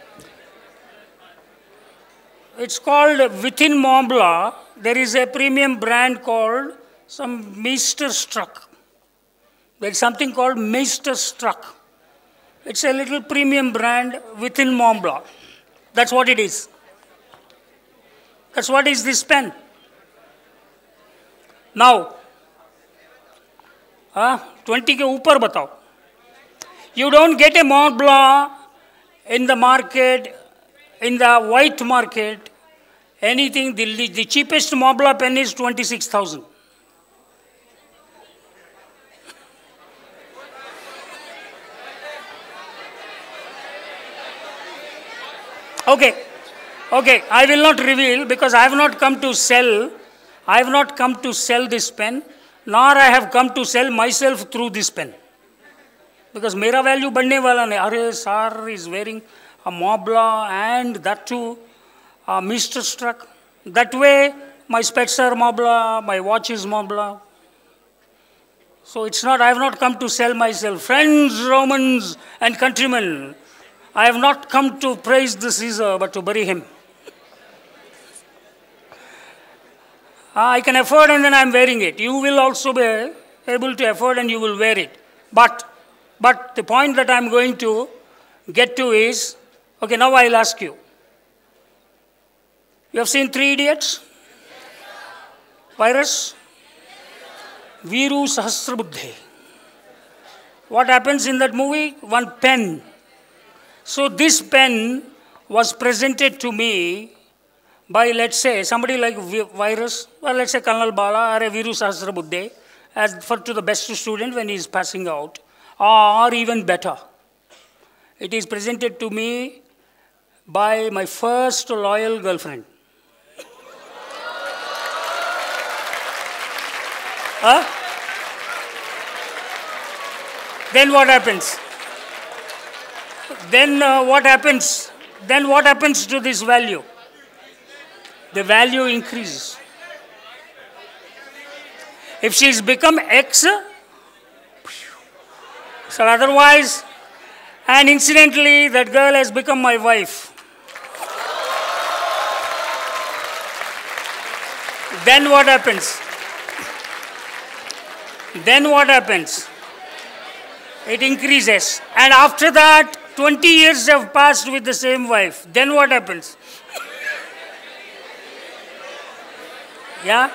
it's called within Mont Blanc. There is a premium brand called some Meisterstruck. There is something called Meisterstruck. It's a little premium brand within Mont Blanc. That's what it is. That's what is this pen. Now, 20 के ऊपर बताओ. You don't get a Mont Blanc in the market, in the white market, anything, the cheapest Mont Blanc pen is 26,000. Okay, I will not reveal because I have not come to sell. I have not come to sell this pen, nor I have come to sell myself through this pen. Because मेरा value बढ़ने वाला नहीं. अरे sir is wearing a Mont Blanc and that too, Meisterstruck. That way, my specs are Mont Blanc, my watch is Mont Blanc. So it's not, I have not come to sell myself. Friends, Romans and countrymen, I have not come to praise the Caesar, but to bury him. I can afford and then I am wearing it. You will also be able to afford and you will wear it. But the point that I am going to get to is, okay, now I will ask you. You have seen 3 Idiots? Virus? Viru Sahasrabuddhe. What happens in that movie? One pen. So this pen was presented to me by, let's say, somebody like Virus, or let's say Colonel Bala or a Viru Sahasrabuddhe, as for to the best student when he is passing out, or even better. It is presented to me by my first loyal girlfriend. Huh? Then what happens? Then what happens? Then what happens to this value? The value increases. If she's become X, so otherwise, and incidentally, that girl has become my wife. Then what happens? Then what happens? It increases. And after that, 20 years have passed with the same wife. Then what happens? Yeah?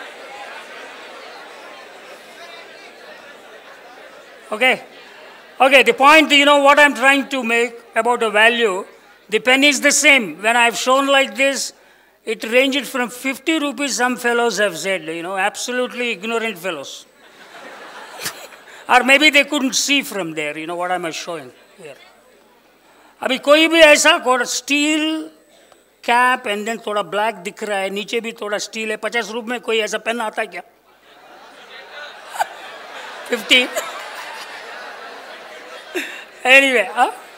Okay. Okay, the point, you know what I'm trying to make about a value, the pen is the same. When I've shown like this, it ranged from 50 rupees, some fellows have said, you know, absolutely ignorant fellows. Or maybe they couldn't see from there, you know, what am I showing here. अभी कोई भी ऐसा थोड़ा steel cap and then थोड़ा black दिख रहा है, नीचे भी थोड़ा स्टील है, 50 रुपए में कोई ऐसा पेन आता है क्या? 50? Anyway,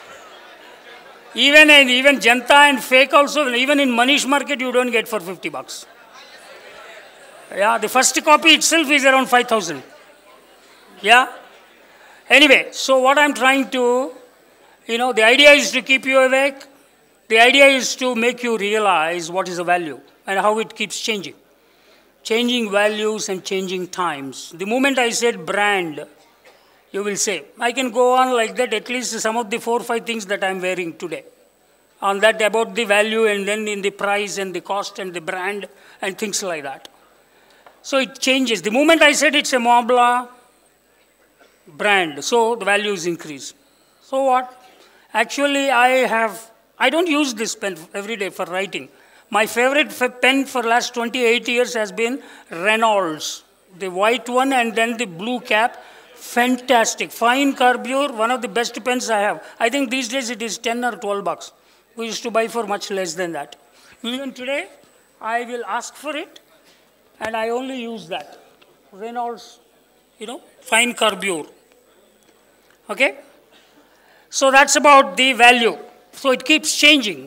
even Janta and fake also, even in Manish Market you don't get for 50 bucks. Yeah, the first copy itself is around 5,000. Yeah? Anyway, so what I'm trying to, you know, the idea is to keep you awake. The idea is to make you realize what is the value and how it keeps changing. Changing values and changing times. The moment I said brand, you will say, I can go on like that, at least some of the 4 or 5 things that I'm wearing today. On that about the value and then in the price and the cost and the brand and things like that. So it changes. The moment I said it's a Mobla brand, so the values increase. So what? Actually, I don't use this pen every day for writing. My favorite pen for last 28 years has been Reynolds. The white one and then the blue cap. Fantastic. Fine carbure, one of the best pens I have. I think these days it is 10 or 12 bucks. We used to buy for much less than that. Even today, I will ask for it, and I only use that. Reynolds, you know, fine carbure. Okay? So that's about the value. So it keeps changing.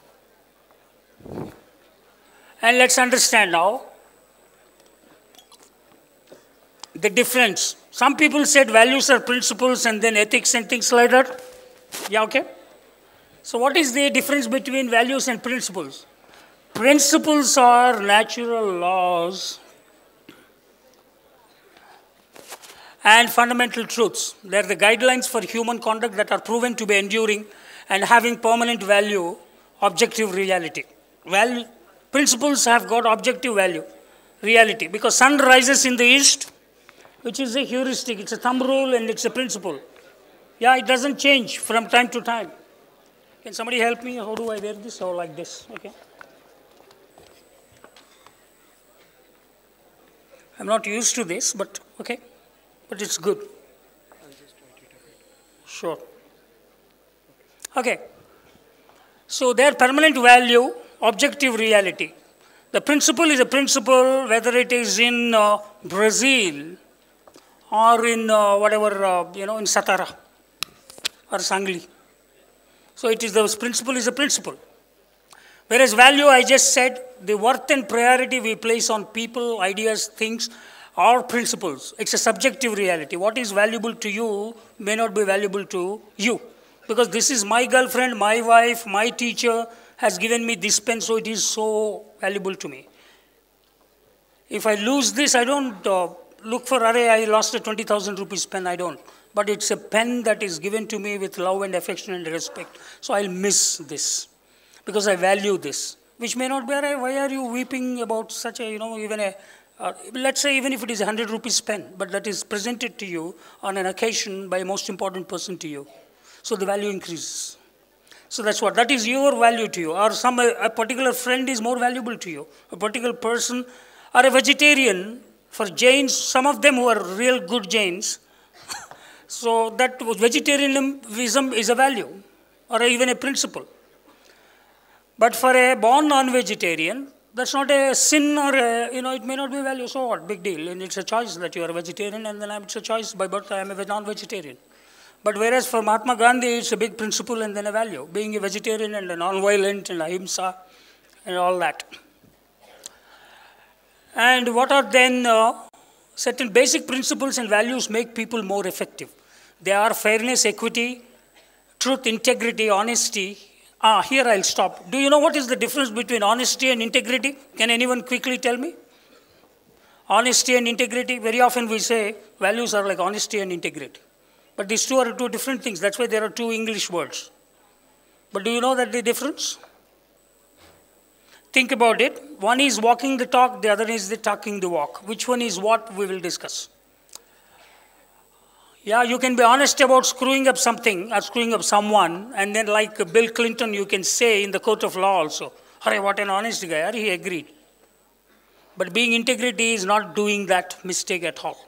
And let's understand now the difference. Some people said values are principles and then ethics and things like that. Yeah, okay? So what is the difference between values and principles? Principles are natural laws and fundamental truths. They are the guidelines for human conduct that are proven to be enduring and having permanent value, objective reality. Well, principles have got objective value, reality, because sun rises in the east, which is a heuristic, it's a thumb rule and it's a principle. Yeah, it doesn't change from time to time. Can somebody help me? How do I wear this? Or like this? Okay. I'm not used to this, but okay. But it's good. Sure. Okay. So their permanent value, objective reality. The principle is a principle, whether it is in Brazil or in whatever, you know, in Satara or Sangli. So it is, the principle is a principle. Whereas value, I just said, the worth and priority we place on people, ideas, things, or principles. It's a subjective reality. What is valuable to you may not be valuable to you. Because this is my girlfriend, my wife, my teacher has given me this pen, so it is so valuable to me. If I lose this, I don't look for, I lost a 20,000 rupees pen, I don't. But it's a pen that is given to me with love and affection and respect. So I'll miss this because I value this, which may not be, why are you weeping about such a, you know, even a Let's say even if it is 100 rupees spent, but that is presented to you on an occasion by a most important person to you. So the value increases. So that's what, that is your value to you. Or a particular friend is more valuable to you. A particular person, or a vegetarian, for Jains, some of them who are real good Jains, so that vegetarianism is a value, or even a principle. But for a born non-vegetarian, that's not a sin, or it may not be a value, so what, big deal. And it's a choice that you are a vegetarian, and then it's a choice by birth I am a non-vegetarian. But whereas for Mahatma Gandhi, it's a big principle and then a value, being a vegetarian and a non-violent and ahimsa and all that. And what are then certain basic principles and values make people more effective? They are fairness, equity, truth, integrity, honesty. Here I'll stop. Do you know what is the difference between honesty and integrity? Can anyone quickly tell me? Honesty and integrity, very often we say values are like honesty and integrity. But these two are two different things. That's why there are two English words. But do you know that the difference? Think about it. One is walking the talk, the other is the talking the walk. Which one is what we will discuss? Yeah, you can be honest about screwing up something or screwing up someone, and then like Bill Clinton, you can say in the court of law also, "Hurry, what an honest guy," he agreed. But being integrity is not doing that mistake at all.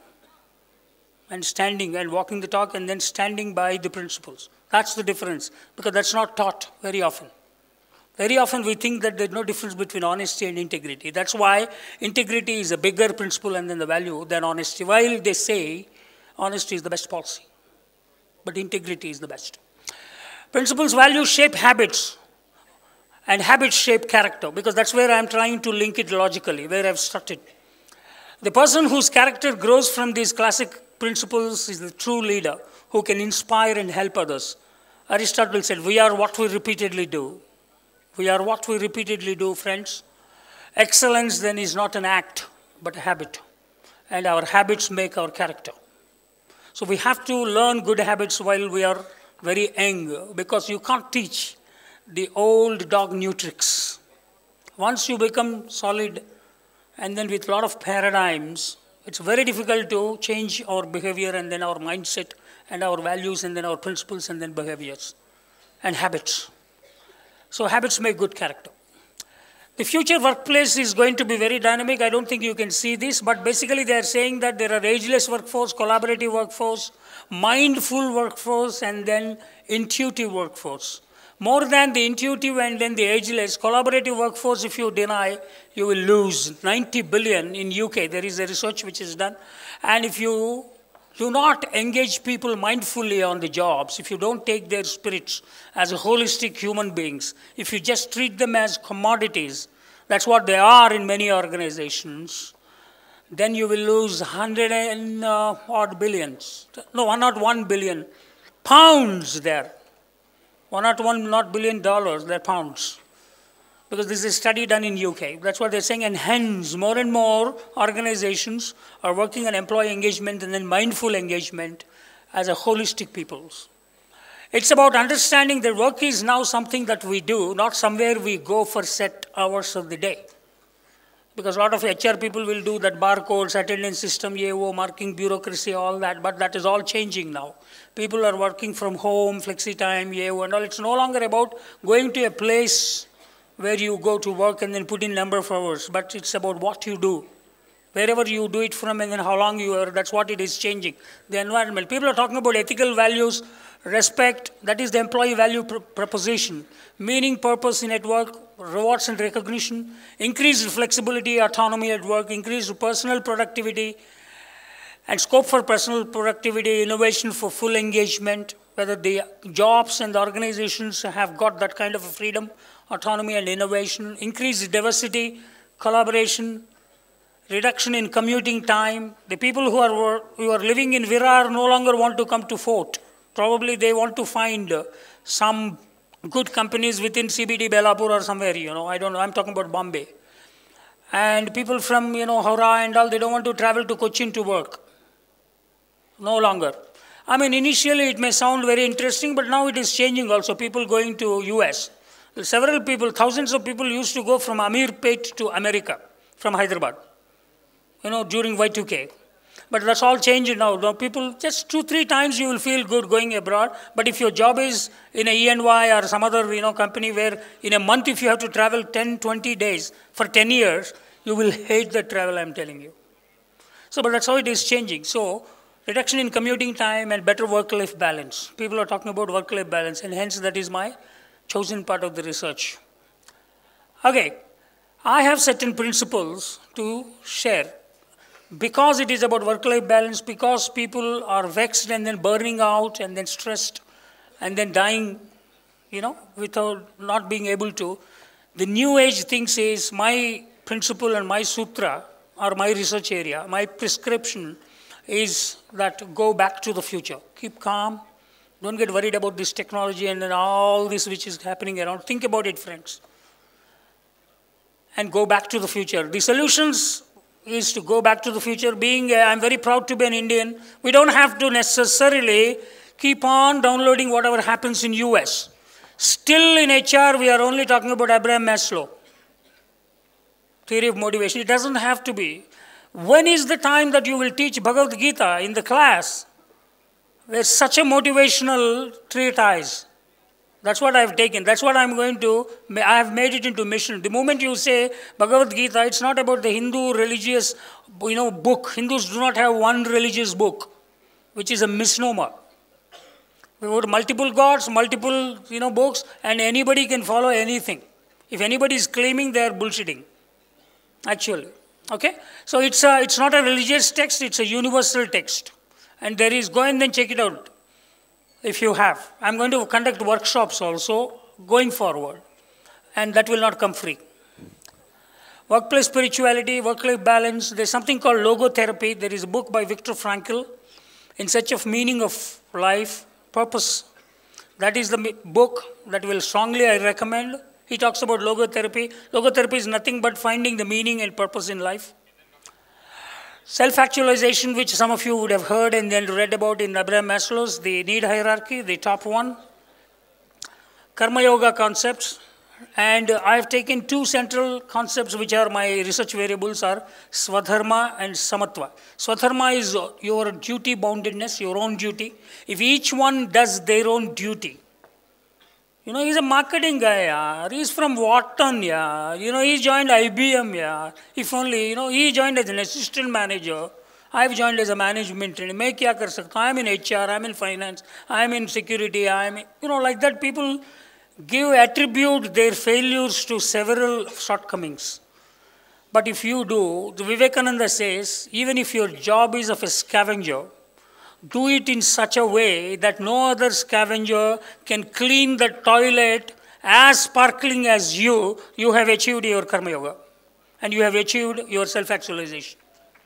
And standing and walking the talk and then standing by the principles. That's the difference, because that's not taught very often. Very often we think that there's no difference between honesty and integrity. That's why integrity is a bigger principle and then the value than honesty. While they say honesty is the best policy, but integrity is the best. Principles, values shape habits, and habits shape character, because that's where I'm trying to link it logically, where I've started. The person whose character grows from these classic principles is the true leader who can inspire and help others. Aristotle said, "We are what we repeatedly do." We are what we repeatedly do, friends. Excellence then is not an act, but a habit. And our habits make our character. So we have to learn good habits while we are very young, because you can't teach the old dog new tricks. Once you become solid, and then with a lot of paradigms, it's very difficult to change our behavior and then our mindset and our values and then our principles and then behaviors and habits. So habits make good character. The future workplace is going to be very dynamic. I don't think you can see this, but basically they are saying that there are ageless workforce, collaborative workforce, mindful workforce, and then intuitive workforce. More than the intuitive and then the ageless, collaborative workforce, if you deny, you will lose 90 billion in UK. There is a research which is done. And if you do not engage people mindfully on the jobs, if you don't take their spirits as holistic human beings, if you just treat them as commodities, that's what they are in many organizations, then you will lose 100 and odd billions. No, 101 billion pounds there. 101 not billion dollars, they're pounds. Because this is a study done in UK. That's what they're saying. And hence, more and more organizations are working on employee engagement and then mindful engagement as a holistic peoples. It's about understanding that work is now something that we do, not somewhere we go for set hours of the day. Because a lot of HR people will do that barcodes, attendance system, AO, marking, bureaucracy, all that, but that is all changing now. People are working from home, flexi time, AO and all. It's no longer about going to a place where you go to work and then put in number of hours, but it's about what you do. Wherever you do it from and then how long you are, that's what it is changing. The environment. People are talking about ethical values, respect, that is the employee value proposition. Meaning, purpose in at work, rewards and recognition, increased flexibility, autonomy at work, increased personal productivity, and scope for personal productivity, innovation for full engagement, whether the jobs and the organizations have got that kind of a freedom, autonomy and innovation, increased diversity, collaboration, reduction in commuting time. The people who are living in Virar no longer want to come to Fort. Probably they want to find some good companies within CBD, Belapur or somewhere, I don't know, I'm talking about Bombay. And people from, Howrah and all, they don't want to travel to Cochin to work. No longer. I mean, initially it may sound very interesting, but now it is changing also. People going to US. Several people, thousands of people used to go from Amirpet to America, from Hyderabad. during Y2K. But that's all changed now. Now people, just 2-3 times you will feel good going abroad. But if your job is in a ENY or some other company where in a month if you have to travel 10-20 days for 10 years, you will hate the travel, I'm telling you. So, but that's how it is changing. So, reduction in commuting time and better work-life balance. People are talking about work-life balance, and hence that is my chosen part of the research. Okay, I have certain principles to share. Because it is about work-life balance, because people are vexed and then burning out and then stressed and then dying, without not being able to, the new age thinks is my principle and my sutra or my research area, my prescription is that go back to the future. Keep calm. Don't get worried about this technology and then all this which is happening around. Think about it, friends. And go back to the future. The solutions is to go back to the future. I'm very proud to be an Indian. We don't have to necessarily keep on downloading whatever happens in US. Still in HR, we are only talking about Abraham Maslow. Theory of motivation. It doesn't have to be. When is the time that you will teach Bhagavad Gita in the class? There's such a motivational treatise. That's what I've taken. That's what I'm going to, I have made it into mission. The moment you say Bhagavad Gita, it's not about the Hindu religious, book. Hindus do not have one religious book, which is a misnomer. We have multiple gods, multiple, books, and anybody can follow anything. If anybody is claiming, they are bullshitting, actually. Okay? So it's not a religious text, it's a universal text. And there is, go and then check it out. If you have. I'm going to conduct workshops also going forward, and that will not come free. Workplace spirituality, work-life balance, there's something called logotherapy. There is a book by Viktor Frankl, In Search of Meaning of Life, Purpose. That is the book that will strongly I recommend. He talks about logotherapy. Logotherapy is nothing but finding the meaning and purpose in life. Self-actualization, which some of you would have heard and then read about in Abraham Maslow's, the need hierarchy, the top one. Karma Yoga concepts. And I have taken 2 central concepts which are my research variables are Swadharma and Samatva. Swadharma is your duty boundedness, your own duty. If each one does their own duty. He's a marketing guy, yaar. He's from Wharton, yaar. He joined IBM, yaar. If only, he joined as an assistant manager. I've joined as a management. Main kya kar sakta? I'm in HR, I'm in finance, I'm in security, like that people attribute their failures to several shortcomings. But if you do, Vivekananda says, even if your job is of a scavenger, do it in such a way that no other scavenger can clean the toilet as sparkling as you have achieved your Karma Yoga. And you have achieved your self-actualization.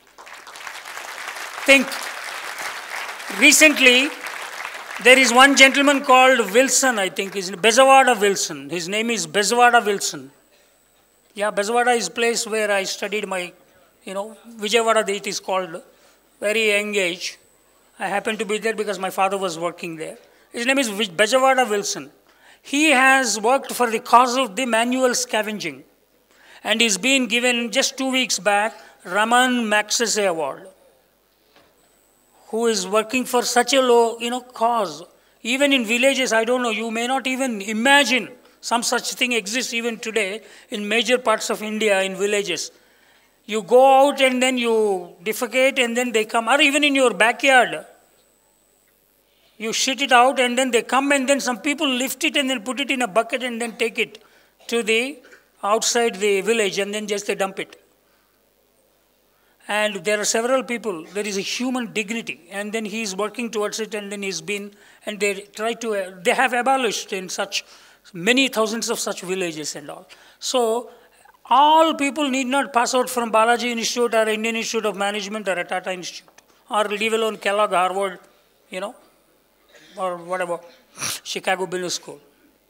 Think, recently, there is one gentleman called Wilson, I think, is Bezawada Wilson. His name is Bezawada Wilson. Yeah, Bezawada is a place where I studied my, Vijayawada it is called, very young age. I happened to be there because my father was working there. His name is Bezawada Wilson. He has worked for the cause of the manual scavenging. And he's been given, just 2 weeks back, Raman Magsaysay Award. Who is working for such a low, cause. Even in villages, I don't know, you may not even imagine some such thing exists even today in major parts of India, in villages. You go out and then you defecate and then they come, or even in your backyard. You shit it out and then they come and then some people lift it and then put it in a bucket and then take it to the outside the village and then just they dump it. And there are several people, there is a human dignity and then he is working towards it and then he's been, and they have abolished in such many thousands of such villages and all. So, all people need not pass out from Balaji Institute or Indian Institute of Management or a Tata Institute or leave alone Kellogg, Harvard, or whatever, Chicago Business School.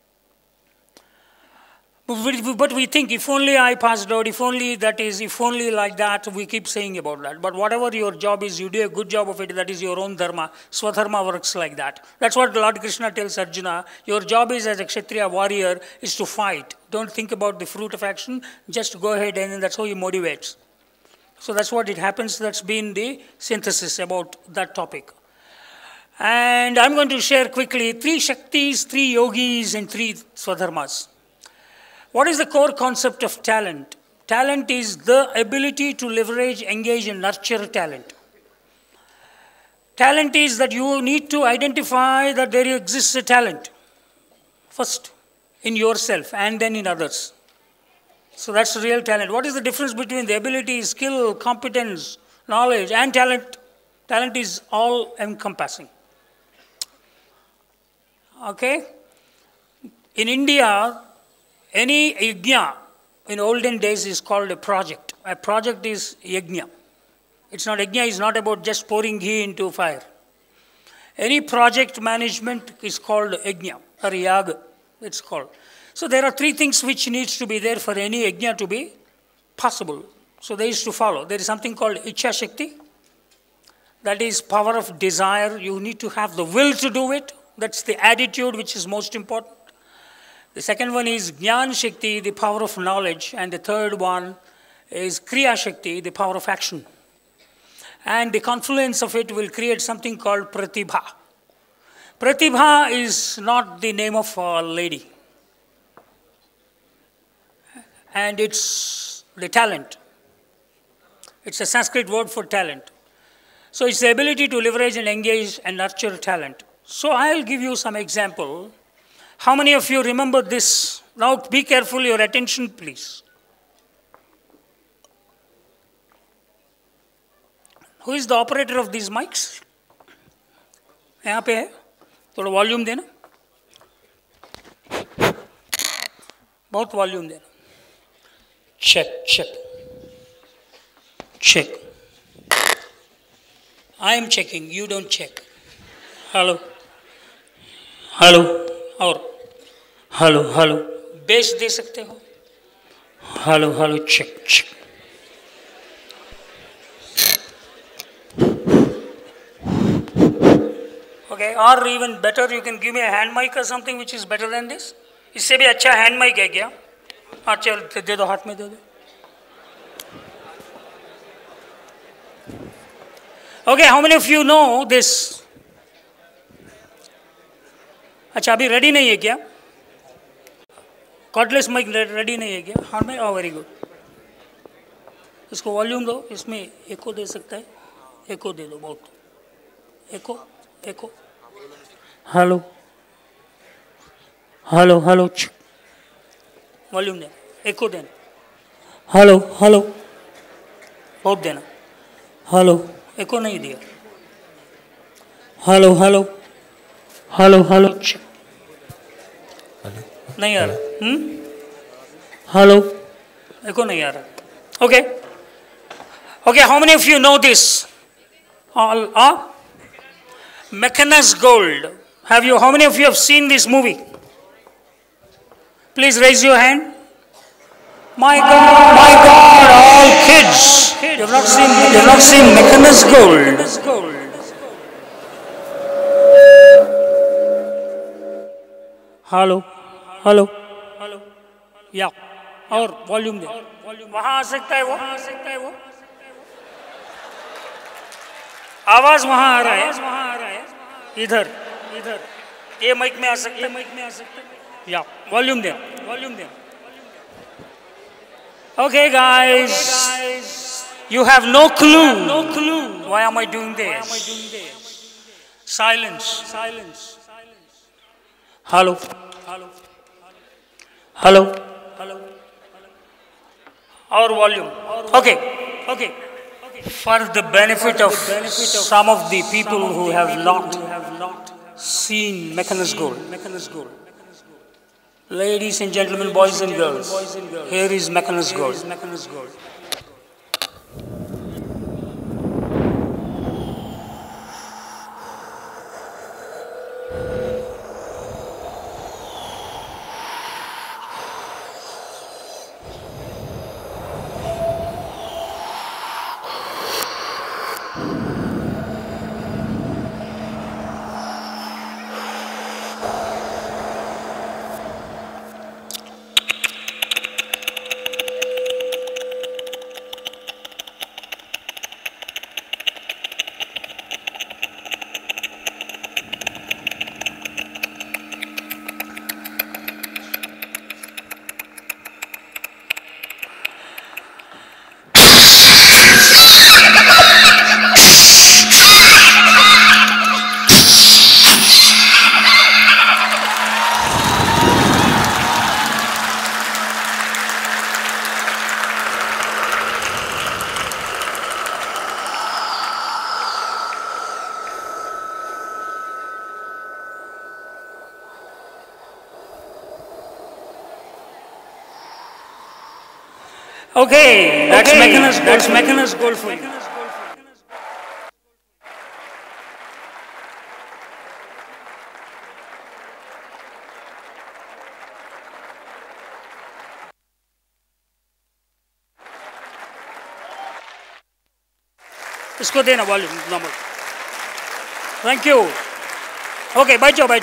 But we think, if only I passed out, if only like that, we keep saying about that. But whatever your job is, you do a good job of it, that is your own dharma. Swadharma works like that. That's what Lord Krishna tells Arjuna. Your job is as a Kshatriya warrior is to fight. Don't think about the fruit of action. Just go ahead and that's how he motivates. So that's what it happens. That's been the synthesis about that topic. And I'm going to share quickly 3 Shaktis, 3 Yogis, and 3 Swadharmas. What is the core concept of talent? Talent is the ability to leverage, engage, and nurture talent. Talent is that you need to identify that there exists a talent, first, in yourself and then in others. So that's real talent. What is the difference between the ability, skill, competence, knowledge, and talent? Talent is all encompassing. Okay? In India, any yajna in olden days is called a project. A project is yajna. It's not, yajna is not about just pouring ghee into fire. Any project management is called yajna or yaga, it's called. So there are 3 things which needs to be there for any yajna to be possible. So they used to follow. There is something called Ichha Shakti. That is power of desire. You need to have the will to do it. That's the attitude which is most important. The second one is Jnana Shakti, the power of knowledge. And the third one is Kriya Shakti, the power of action. And the confluence of it will create something called Pratibha. Pratibha is not the name of a lady. And it's the talent. It's a Sanskrit word for talent. So it's the ability to leverage and engage and nurture talent. So I'll give you some example. How many of you remember this? Now be careful, your attention please. Who is the operator of these mics? यहाँ पे है, थोड़ा volume देना, बहुत volume देना. Check, check, check. I am checking, you don't check. Hello, hello, और hello, hello. Bass दे सकते हो? Hello, hello, check, check. Okay, or even better, you can give me a hand mic or something which is better than this. इससे भी अच्छा hand mic है क्या? हाँ चल दे दो, हाथ में दे दो. Okay, how many of you know this? अच्छा अभी ready नहीं है क्या? Cordless mic ready नहीं है क्या? हाँ में, oh very good. इसको वॉल्यूम दो, इसमें एको दे सकता है, एको दे दो बहुत. Echo, echo. Hello, hello, hello. Volume देना, एको देना. Hello, hello. बहुत देना. हेलो, एको नहीं दिया. Hello, hello, hello, hello. नहीं आ रहा. हेलो, एको नहीं आ रहा. Okay. Okay, how many of you know this? All, Mechanas Gold. Have you? How many of you have seen this movie? Please raise your hand. My God, all kids. You have not seen Mechanas Gold. Hello, hello, hello. Yeah. और volume दे. वहाँ आ सकता है वो. आवाज वहाँ आ रहा है. इधर. ये माइक में आ सकता है. या वॉल्यूम दे. Okay, guys. You have no clue. Why am I doing this? Silence. Hello. Or volume. Okay. For the benefit of some of the people who have not seen Mechanas Gold. Ladies and gentlemen, boys and girls, here is Mechanas Gold. Okay, that's Mechanus goal for you. इसको देना volume normal. Thank you. Okay, बैठ जाओ.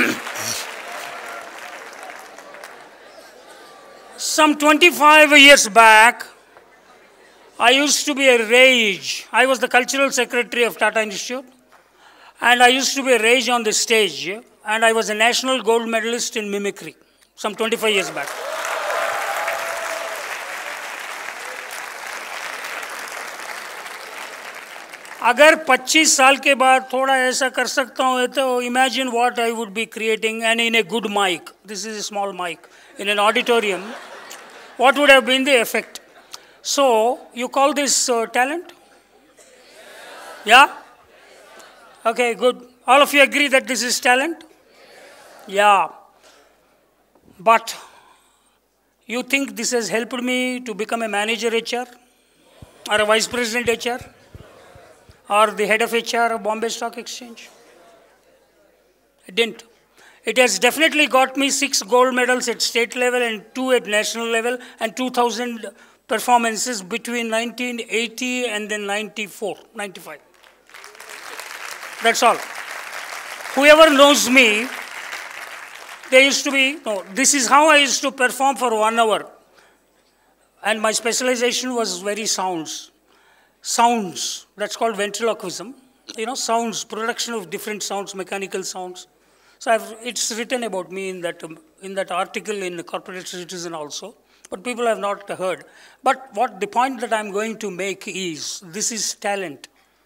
Some 25 years back, I used to be a rage. I was the cultural secretary of Tata Institute, and I used to be a rage on the stage, and I was a national gold medalist in mimicry, some 25 years back. अगर 25 साल के बाद थोड़ा ऐसा कर सकता हूँ तो imagine what I would be creating, and in a good mic. This is a small mic in an auditorium. What would have been the effect? So you call this talent? Yeah? Okay, good. All of you agree that this is talent? Yeah. But you think this has helped me to become a manager HR or a vice president HR? Or the head of HR of Bombay Stock Exchange? It didn't. It has definitely got me 6 gold medals at state level and 2 at national level and 2,000 performances between 1980 and then 94, 95. That's all. Whoever knows me, they used to be, no, this is how I used to perform for 1 hour. And my specialization was very sounds. Sounds, that's called ventriloquism. You know, sounds, production of different sounds, mechanical sounds. So it's written about me in that article in Corporate Citizen also, but people have not heard. But what the point that I'm going to make is, this is talent.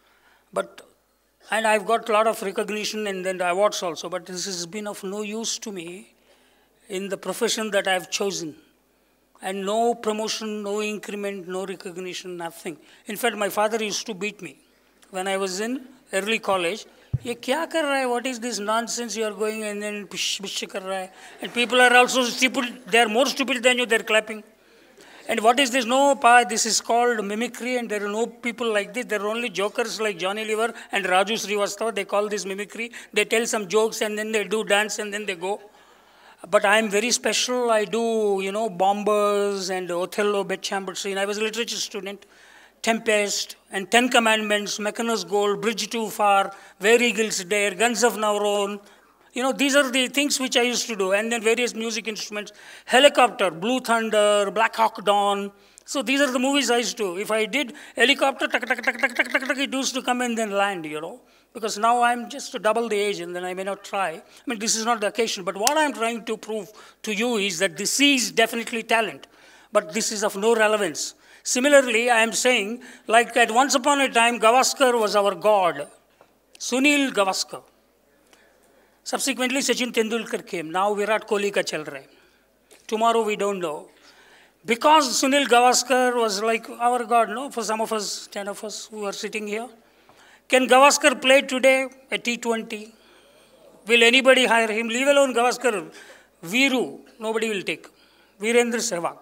And I've got a lot of recognition and then awards also, but this has been of no use to me in the profession that I've chosen. And no promotion, no increment, no recognition, nothing. In fact, my father used to beat me when I was in early college. Ye kya kar raha hai? What is this nonsense you are going and then pish kar raha hai? And people are also stupid. They are more stupid than you. They are clapping. And what is this? No, pa, this is called mimicry, and there are no people like this. There are only jokers like Johnny Lever and Raju Srivastava. They call this mimicry. They tell some jokes and then they do dance and then they go. But I am very special. I do, you know, Bombers and Othello, Bedchamber Scene. I was a literature student. Tempest and 10 Commandments, Mechanus Gold, Bridge Too Far, Where Eagles Dare, Guns of Nauron. You know, these are the things which I used to do. And then various music instruments. Helicopter, Blue Thunder, Black Hawk Dawn. So these are the movies I used to. If I did helicopter, it used to come and then land, you know. Because now I'm just double the age and then I may not try. I mean, this is not the occasion. But what I'm trying to prove to you is that this is definitely talent. But this is of no relevance. Similarly, I am saying, like at once upon a time, Gavaskar was our god. Sunil Gavaskar. Subsequently, Sachin Tendulkar came. Now Virat Kohli ka chal raha hai. Tomorrow we don't know. Because Sunil Gavaskar was like our god, no? For some of us, 10 of us who are sitting here. Can Gavaskar play today a T20? Will anybody hire him? Leave alone Gavaskar. Viru, nobody will take. Virendra Sehwag.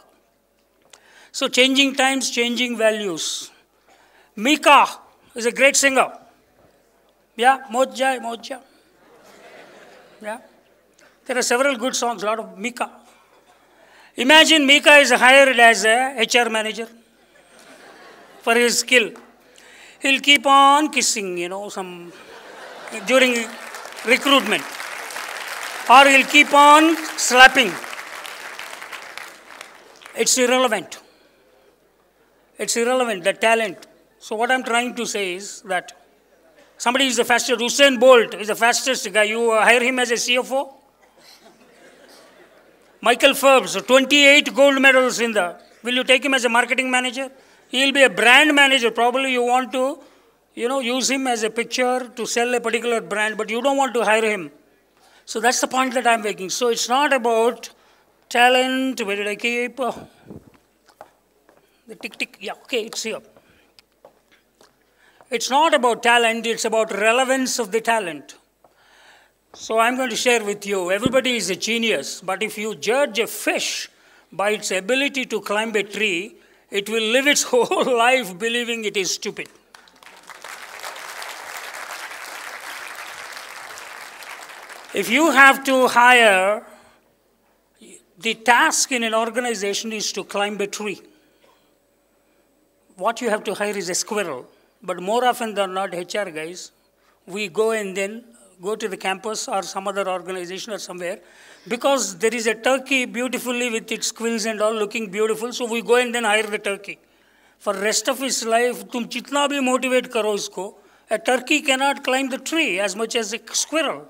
So changing times, changing values. Mika is a great singer. Yeah, Moja. Yeah. There are several good songs, a lot of Mika. Imagine Mika is hired as a HR manager for his skill. He'll keep on kissing, you know, during recruitment. Or he'll keep on slapping. It's irrelevant. It's irrelevant, the talent. So what I'm trying to say is that somebody is the fastest, Usain Bolt is the fastest guy. You hire him as a CFO? Michael Phelps, 28 gold medals in will you take him as a marketing manager? He'll be a brand manager. Probably you want to, you know, use him as a picture to sell a particular brand, but you don't want to hire him. So that's the point that I'm making. So it's not about talent. Where did I keep? The tick. Yeah, okay, it's here. It's not about talent. It's about relevance of the talent. So I'm going to share with you. Everybody is a genius, but if you judge a fish by its ability to climb a tree, it will live its whole life believing it is stupid. If you have to hire, the task in an organization is to climb a tree. What you have to hire is a squirrel. But more often than not, HR guys, we go and then go to the campus or some other organization or somewhere, because there is a turkey beautifully with its quills and all looking beautiful, so we go and then hire the turkey. For rest of his life, tum jitna bhi motivate karo isko, a turkey cannot climb the tree as much as a squirrel.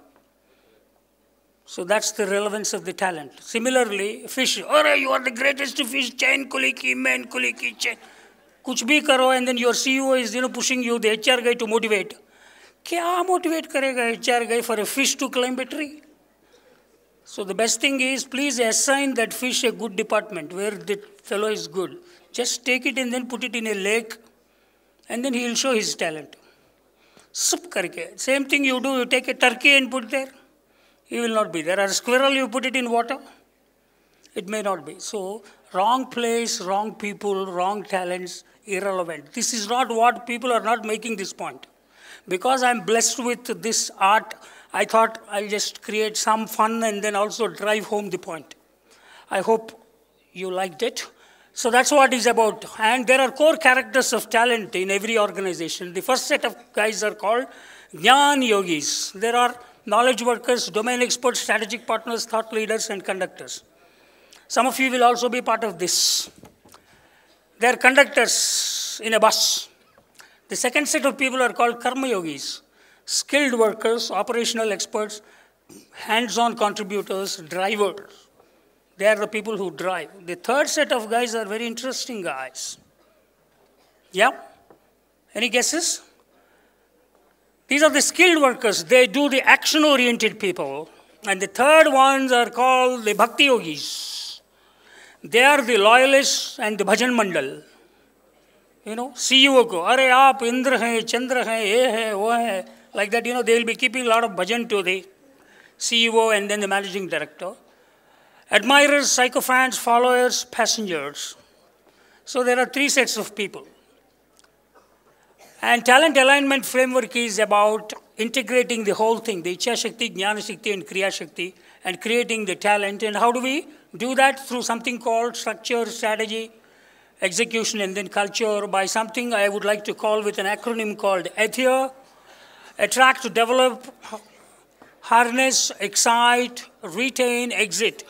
So that's the relevance of the talent. Similarly, fish, oh, you are the greatest fish, chain kuliki, main kuliki, chain. Kuch bhi karo, and then your CEO is pushing you, the HR guy, to motivate. Kya motivate karega HR guy for a fish to climb a tree? So the best thing is, please assign that fish a good department where the fellow is good. Just take it and then put it in a lake, and then he will show his talent. Sup karke. Same thing you do, you take a turkey and put there. He will not be there. Or a squirrel, you put it in water. It may not be. So, wrong place, wrong people, wrong talents, irrelevant. This is not what people are not making this point. Because I'm blessed with this art, I thought I'll just create some fun and then also drive home the point. I hope you liked it. So that's what it's about. And there are core characters of talent in every organization. The first set of guys are called Jnana Yogis. There are knowledge workers, domain experts, strategic partners, thought leaders, and conductors. Some of you will also be part of this. They are conductors in a bus. The second set of people are called Karma Yogis, skilled workers, operational experts, hands-on contributors, drivers. They are the people who drive. The third set of guys are very interesting guys. Yeah? Any guesses? These are the skilled workers. They do the action-oriented people. And the third ones are called the Bhakti Yogis. They are the loyalists and the Bhajan Mandal. CEO ko, are aap Indra hai, Chandra hai, ye hai, wo hai. Like that, they will be keeping a lot of bhajan to the CEO and then the managing director. Admirers, sycophants, followers, passengers. So there are three sets of people. And talent alignment framework is about integrating the whole thing, the Ichha Shakti, Jnana Shakti, and Kriya Shakti, and creating the talent. And how do we do that? Through something called structure, strategy, execution, and then culture, by something I would like to call with an acronym called ATHIA: attract, develop, harness, excite, retain, exit.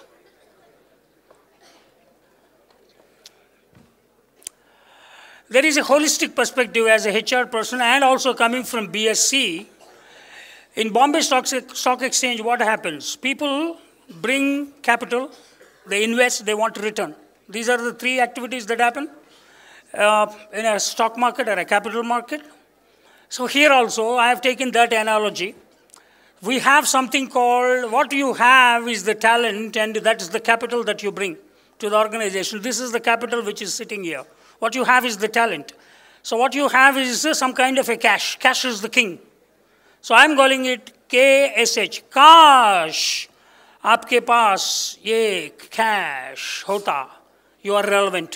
There is a holistic perspective as a HR person and also coming from BSc. In Bombay Stock Exchange, what happens? People bring capital, they invest, they want to return. These are the three activities that happen in a stock market or a capital market. So here also, I have taken that analogy. We have something called, what you have is the talent, and that is the capital that you bring to the organization. This is the capital which is sitting here. What you have is the talent. So what you have is some kind of a cash. Cash is the king. So I'm calling it KSH. Kash. Aapke paas ye cash hota. You are relevant.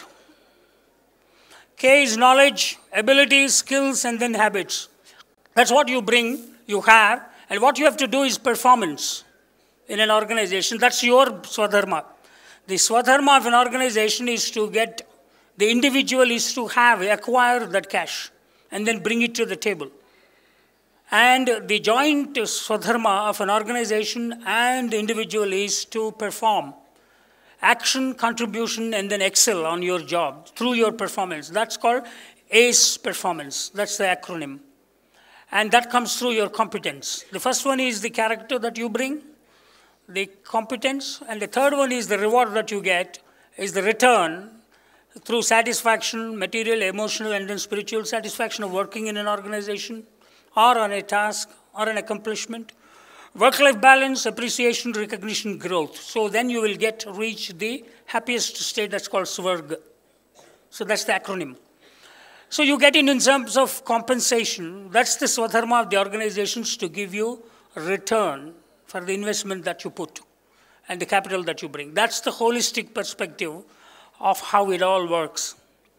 K is knowledge, abilities, skills, and then habits. That's what you bring, you have. And what you have to do is performance in an organization. That's your Swadharma. The Swadharma of an organization is to get, the individual is to acquire that cash and then bring it to the table. And the joint Swadharma of an organization and the individual is to perform. Action, contribution, and then excel on your job through your performance. That's called ACE performance. That's the acronym. And that comes through your competence. The first one is the character that you bring, the competence, and the third one is the reward that you get, is the return through satisfaction, material, emotional, and then spiritual satisfaction of working in an organization or on a task or an accomplishment. Work-life balance, appreciation, recognition, growth. So then you will reach the happiest state that's called Swarga. So that's the acronym. So you get in terms of compensation. That's the Swadharma of the organizations, to give you a return for the investment that you put and the capital that you bring. That's the holistic perspective of how it all works.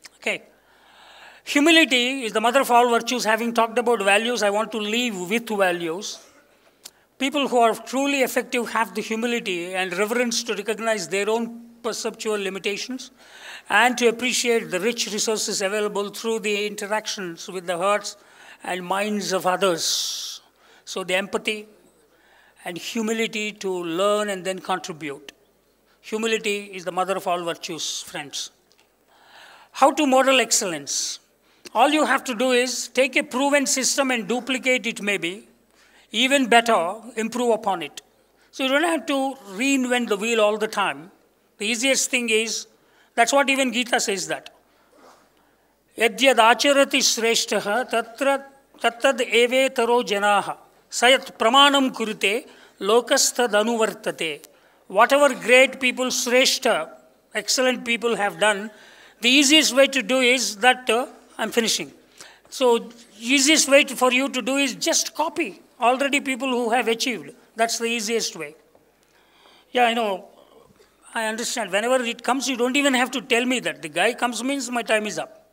Okay. Humility is the mother of all virtues. Having talked about values, I want to leave with values. People who are truly effective have the humility and reverence to recognize their own perceptual limitations and to appreciate the rich resources available through the interactions with the hearts and minds of others. So the empathy and humility to learn and then contribute. Humility is the mother of all virtues, friends. How to model excellence? All you have to do is take a proven system and duplicate it maybe. Even better, improve upon it. So you don't have to reinvent the wheel all the time. The easiest thing is, that's what even Gita says that. Yadyad acharati shreshtaha tatra tattad eve taro janaha sayat pramanam kurute lokastad anuvartate. Whatever great people, shreshta, excellent people have done, the easiest way to do is that, I'm finishing. So easiest way for you to do is just copy already people who have achieved. That's the easiest way. Yeah, I know. I understand. Whenever it comes, you don't even have to tell me that. The guy comes means my time is up.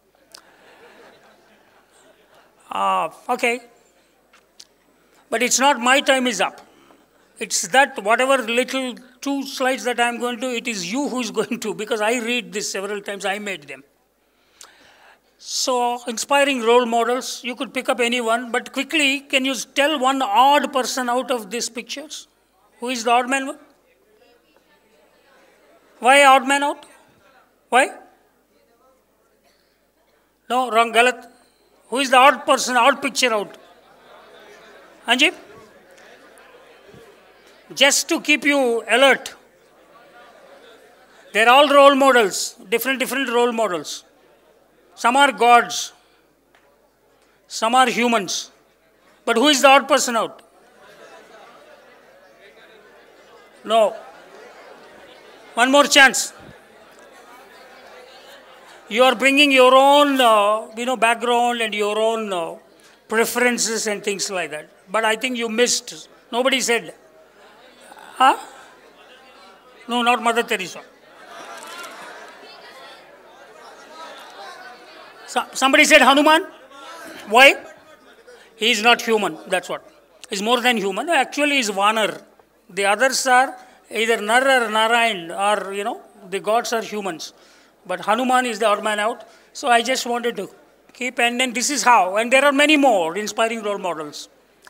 Okay. But it's not my time is up. It's that whatever little 2 slides that I'm going to, it is you who is going to, because I read this several times, I made them. So, inspiring role models, you could pick up anyone, but quickly, can you tell one odd person out of these pictures? Who is the odd man? Why odd man out? Why? No, wrong, galat. Who is the odd person, odd picture out? Anjib? Just to keep you alert. They're all role models, different role models. Some are gods, some are humans. But who is the odd person out? No. One more chance. You are bringing your own, background and your own preferences and things like that. But I think you missed. Nobody said. Huh? No, not Mother Teresa. Somebody said Hanuman. Why? He is not human, that's what. He's more than human. Actually, he's Vanar. The others are either Nar or Narayan, or, the gods are humans. But Hanuman is the odd man out. So I just wanted to keep, and then this is how. And there are many more inspiring role models.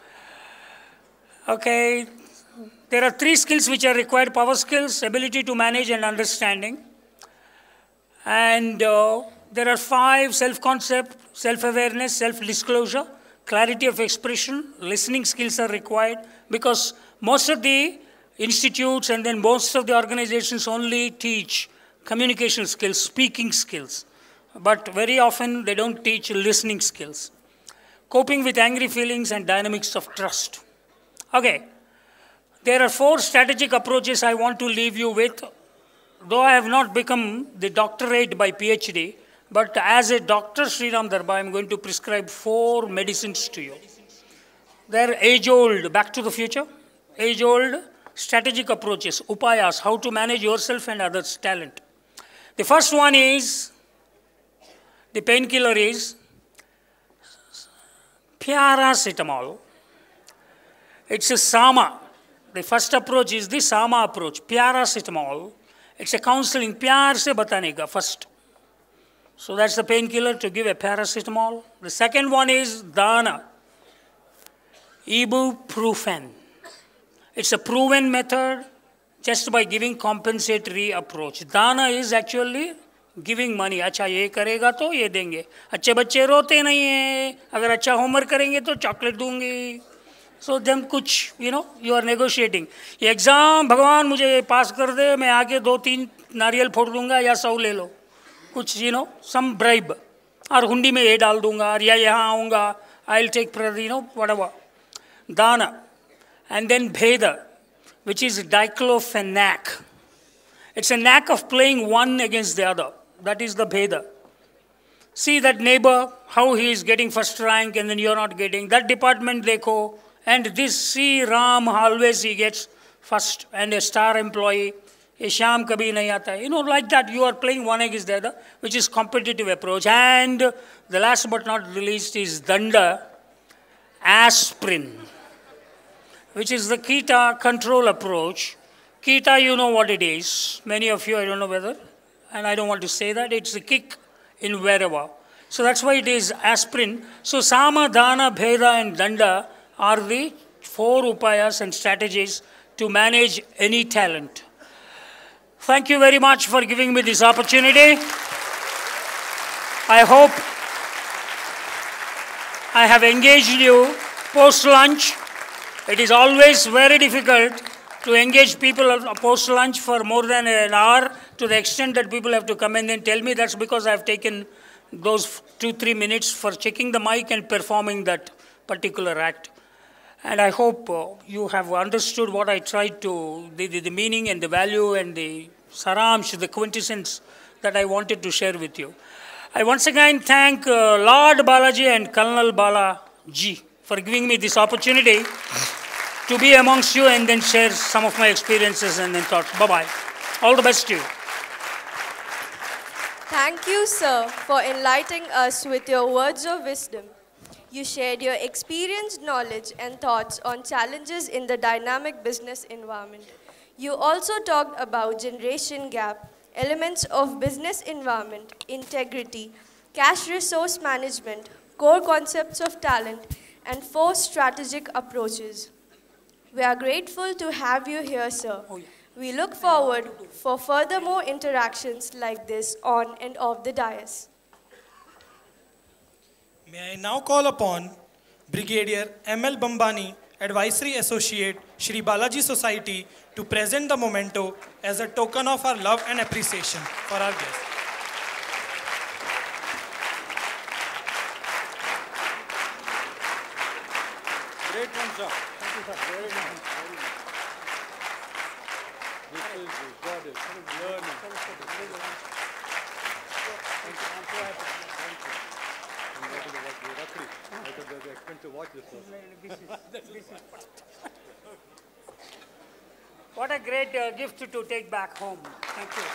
Okay. There are 3 skills which are required: power skills, ability to manage, and understanding. And there are 5: self-concept, self-awareness, self-disclosure, clarity of expression, listening skills are required, because most of the institutes and then most of the organizations only teach communication skills, speaking skills. But very often they don't teach listening skills. Coping with angry feelings and dynamics of trust. Okay. There are 4 strategic approaches I want to leave you with. Though I have not become the doctorate by PhD, but as a Dr. Sriram Darba, I am going to prescribe 4 medicines to you. They're age-old, back to the future, age-old strategic approaches, upayas, how to manage yourself and others' talent. The first one is, the painkiller is paracetamol. It's a Sama. The first approach is the Sama approach, paracetamol. It's a counseling, pyar se batane ka, first. So that's the painkiller, to give a paracetamol. The second one is Dana, ibuprofen. It's a proven method just by giving compensatory approach. Dana is actually giving money. अच्छा ये करेगा तो ये देंगे. अच्छे बच्चे रोते नहीं हैं. अगर अच्छा होमवर्क करेंगे तो चॉकलेट दूंगी. So then कुछ, you are negotiating. ये एग्जाम भगवान मुझे पास कर दे, मैं आगे 2-3 नारियल फोड़ दूंगा या 100 ले लो. कुछ, some bribe. और हुंडी में ये डाल दूंगा, और या यहाँ आऊँगा, I'll take, whatever. Dana. And then Bheda, which is diclofenac. It's a knack of playing one against the other. That is the Bheda. See that neighbor, how he is getting first rank and then you're not getting. That department, dekho. And this, see Ram, always he gets first and a star employee. ये शाम कभी नहीं आता है. Like that, you are playing one against the other, which is competitive approach. And the last but not the least is Danda, aspirin, which is the Kita control approach. Kita, you know what it is. Many of you, I don't know whether, and I don't want to say that, it's the kick in wherever. So that's why it is aspirin. So Sama, Dana, Bheda and Danda are the 4 upayas and strategies to manage any talent. Thank you very much for giving me this opportunity. I hope I have engaged you post-lunch. It is always very difficult to engage people post-lunch for more than an hour, to the extent that people have to come in and tell me. That's because I have taken those 2-3 minutes for checking the mic and performing that particular act. And I hope you have understood what I tried to, the meaning and the value and the saramsh, the quintessence that I wanted to share with you. I once again thank Lord Balaji and Colonel Balaji for giving me this opportunity to be amongst you and then share some of my experiences and then thoughts. Bye-bye. All the best to you. Thank you, sir, for enlightening us with your words of wisdom. You shared your experience, knowledge, and thoughts on challenges in the dynamic business environment. You also talked about generation gap, elements of business environment, integrity, cash resource management, core concepts of talent, and 4 strategic approaches. We are grateful to have you here, sir. We look forward for further more interactions like this on and off the dais. May I now call upon Brigadier M.L. Bambani, Advisory Associate, Shri Balaji Society, to present the memento as a token of our love and appreciation for our guests. Great one, sir. Thank you, sir. Very nice. Very nice. This is God is learning. Thank you. I'm so happy. Thank you. I'm going to watch the Rakri. I thought they were expensive watch this one. What a great gift to take back home. Thank you.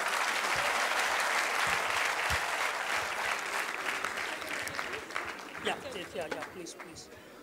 Yeah, please.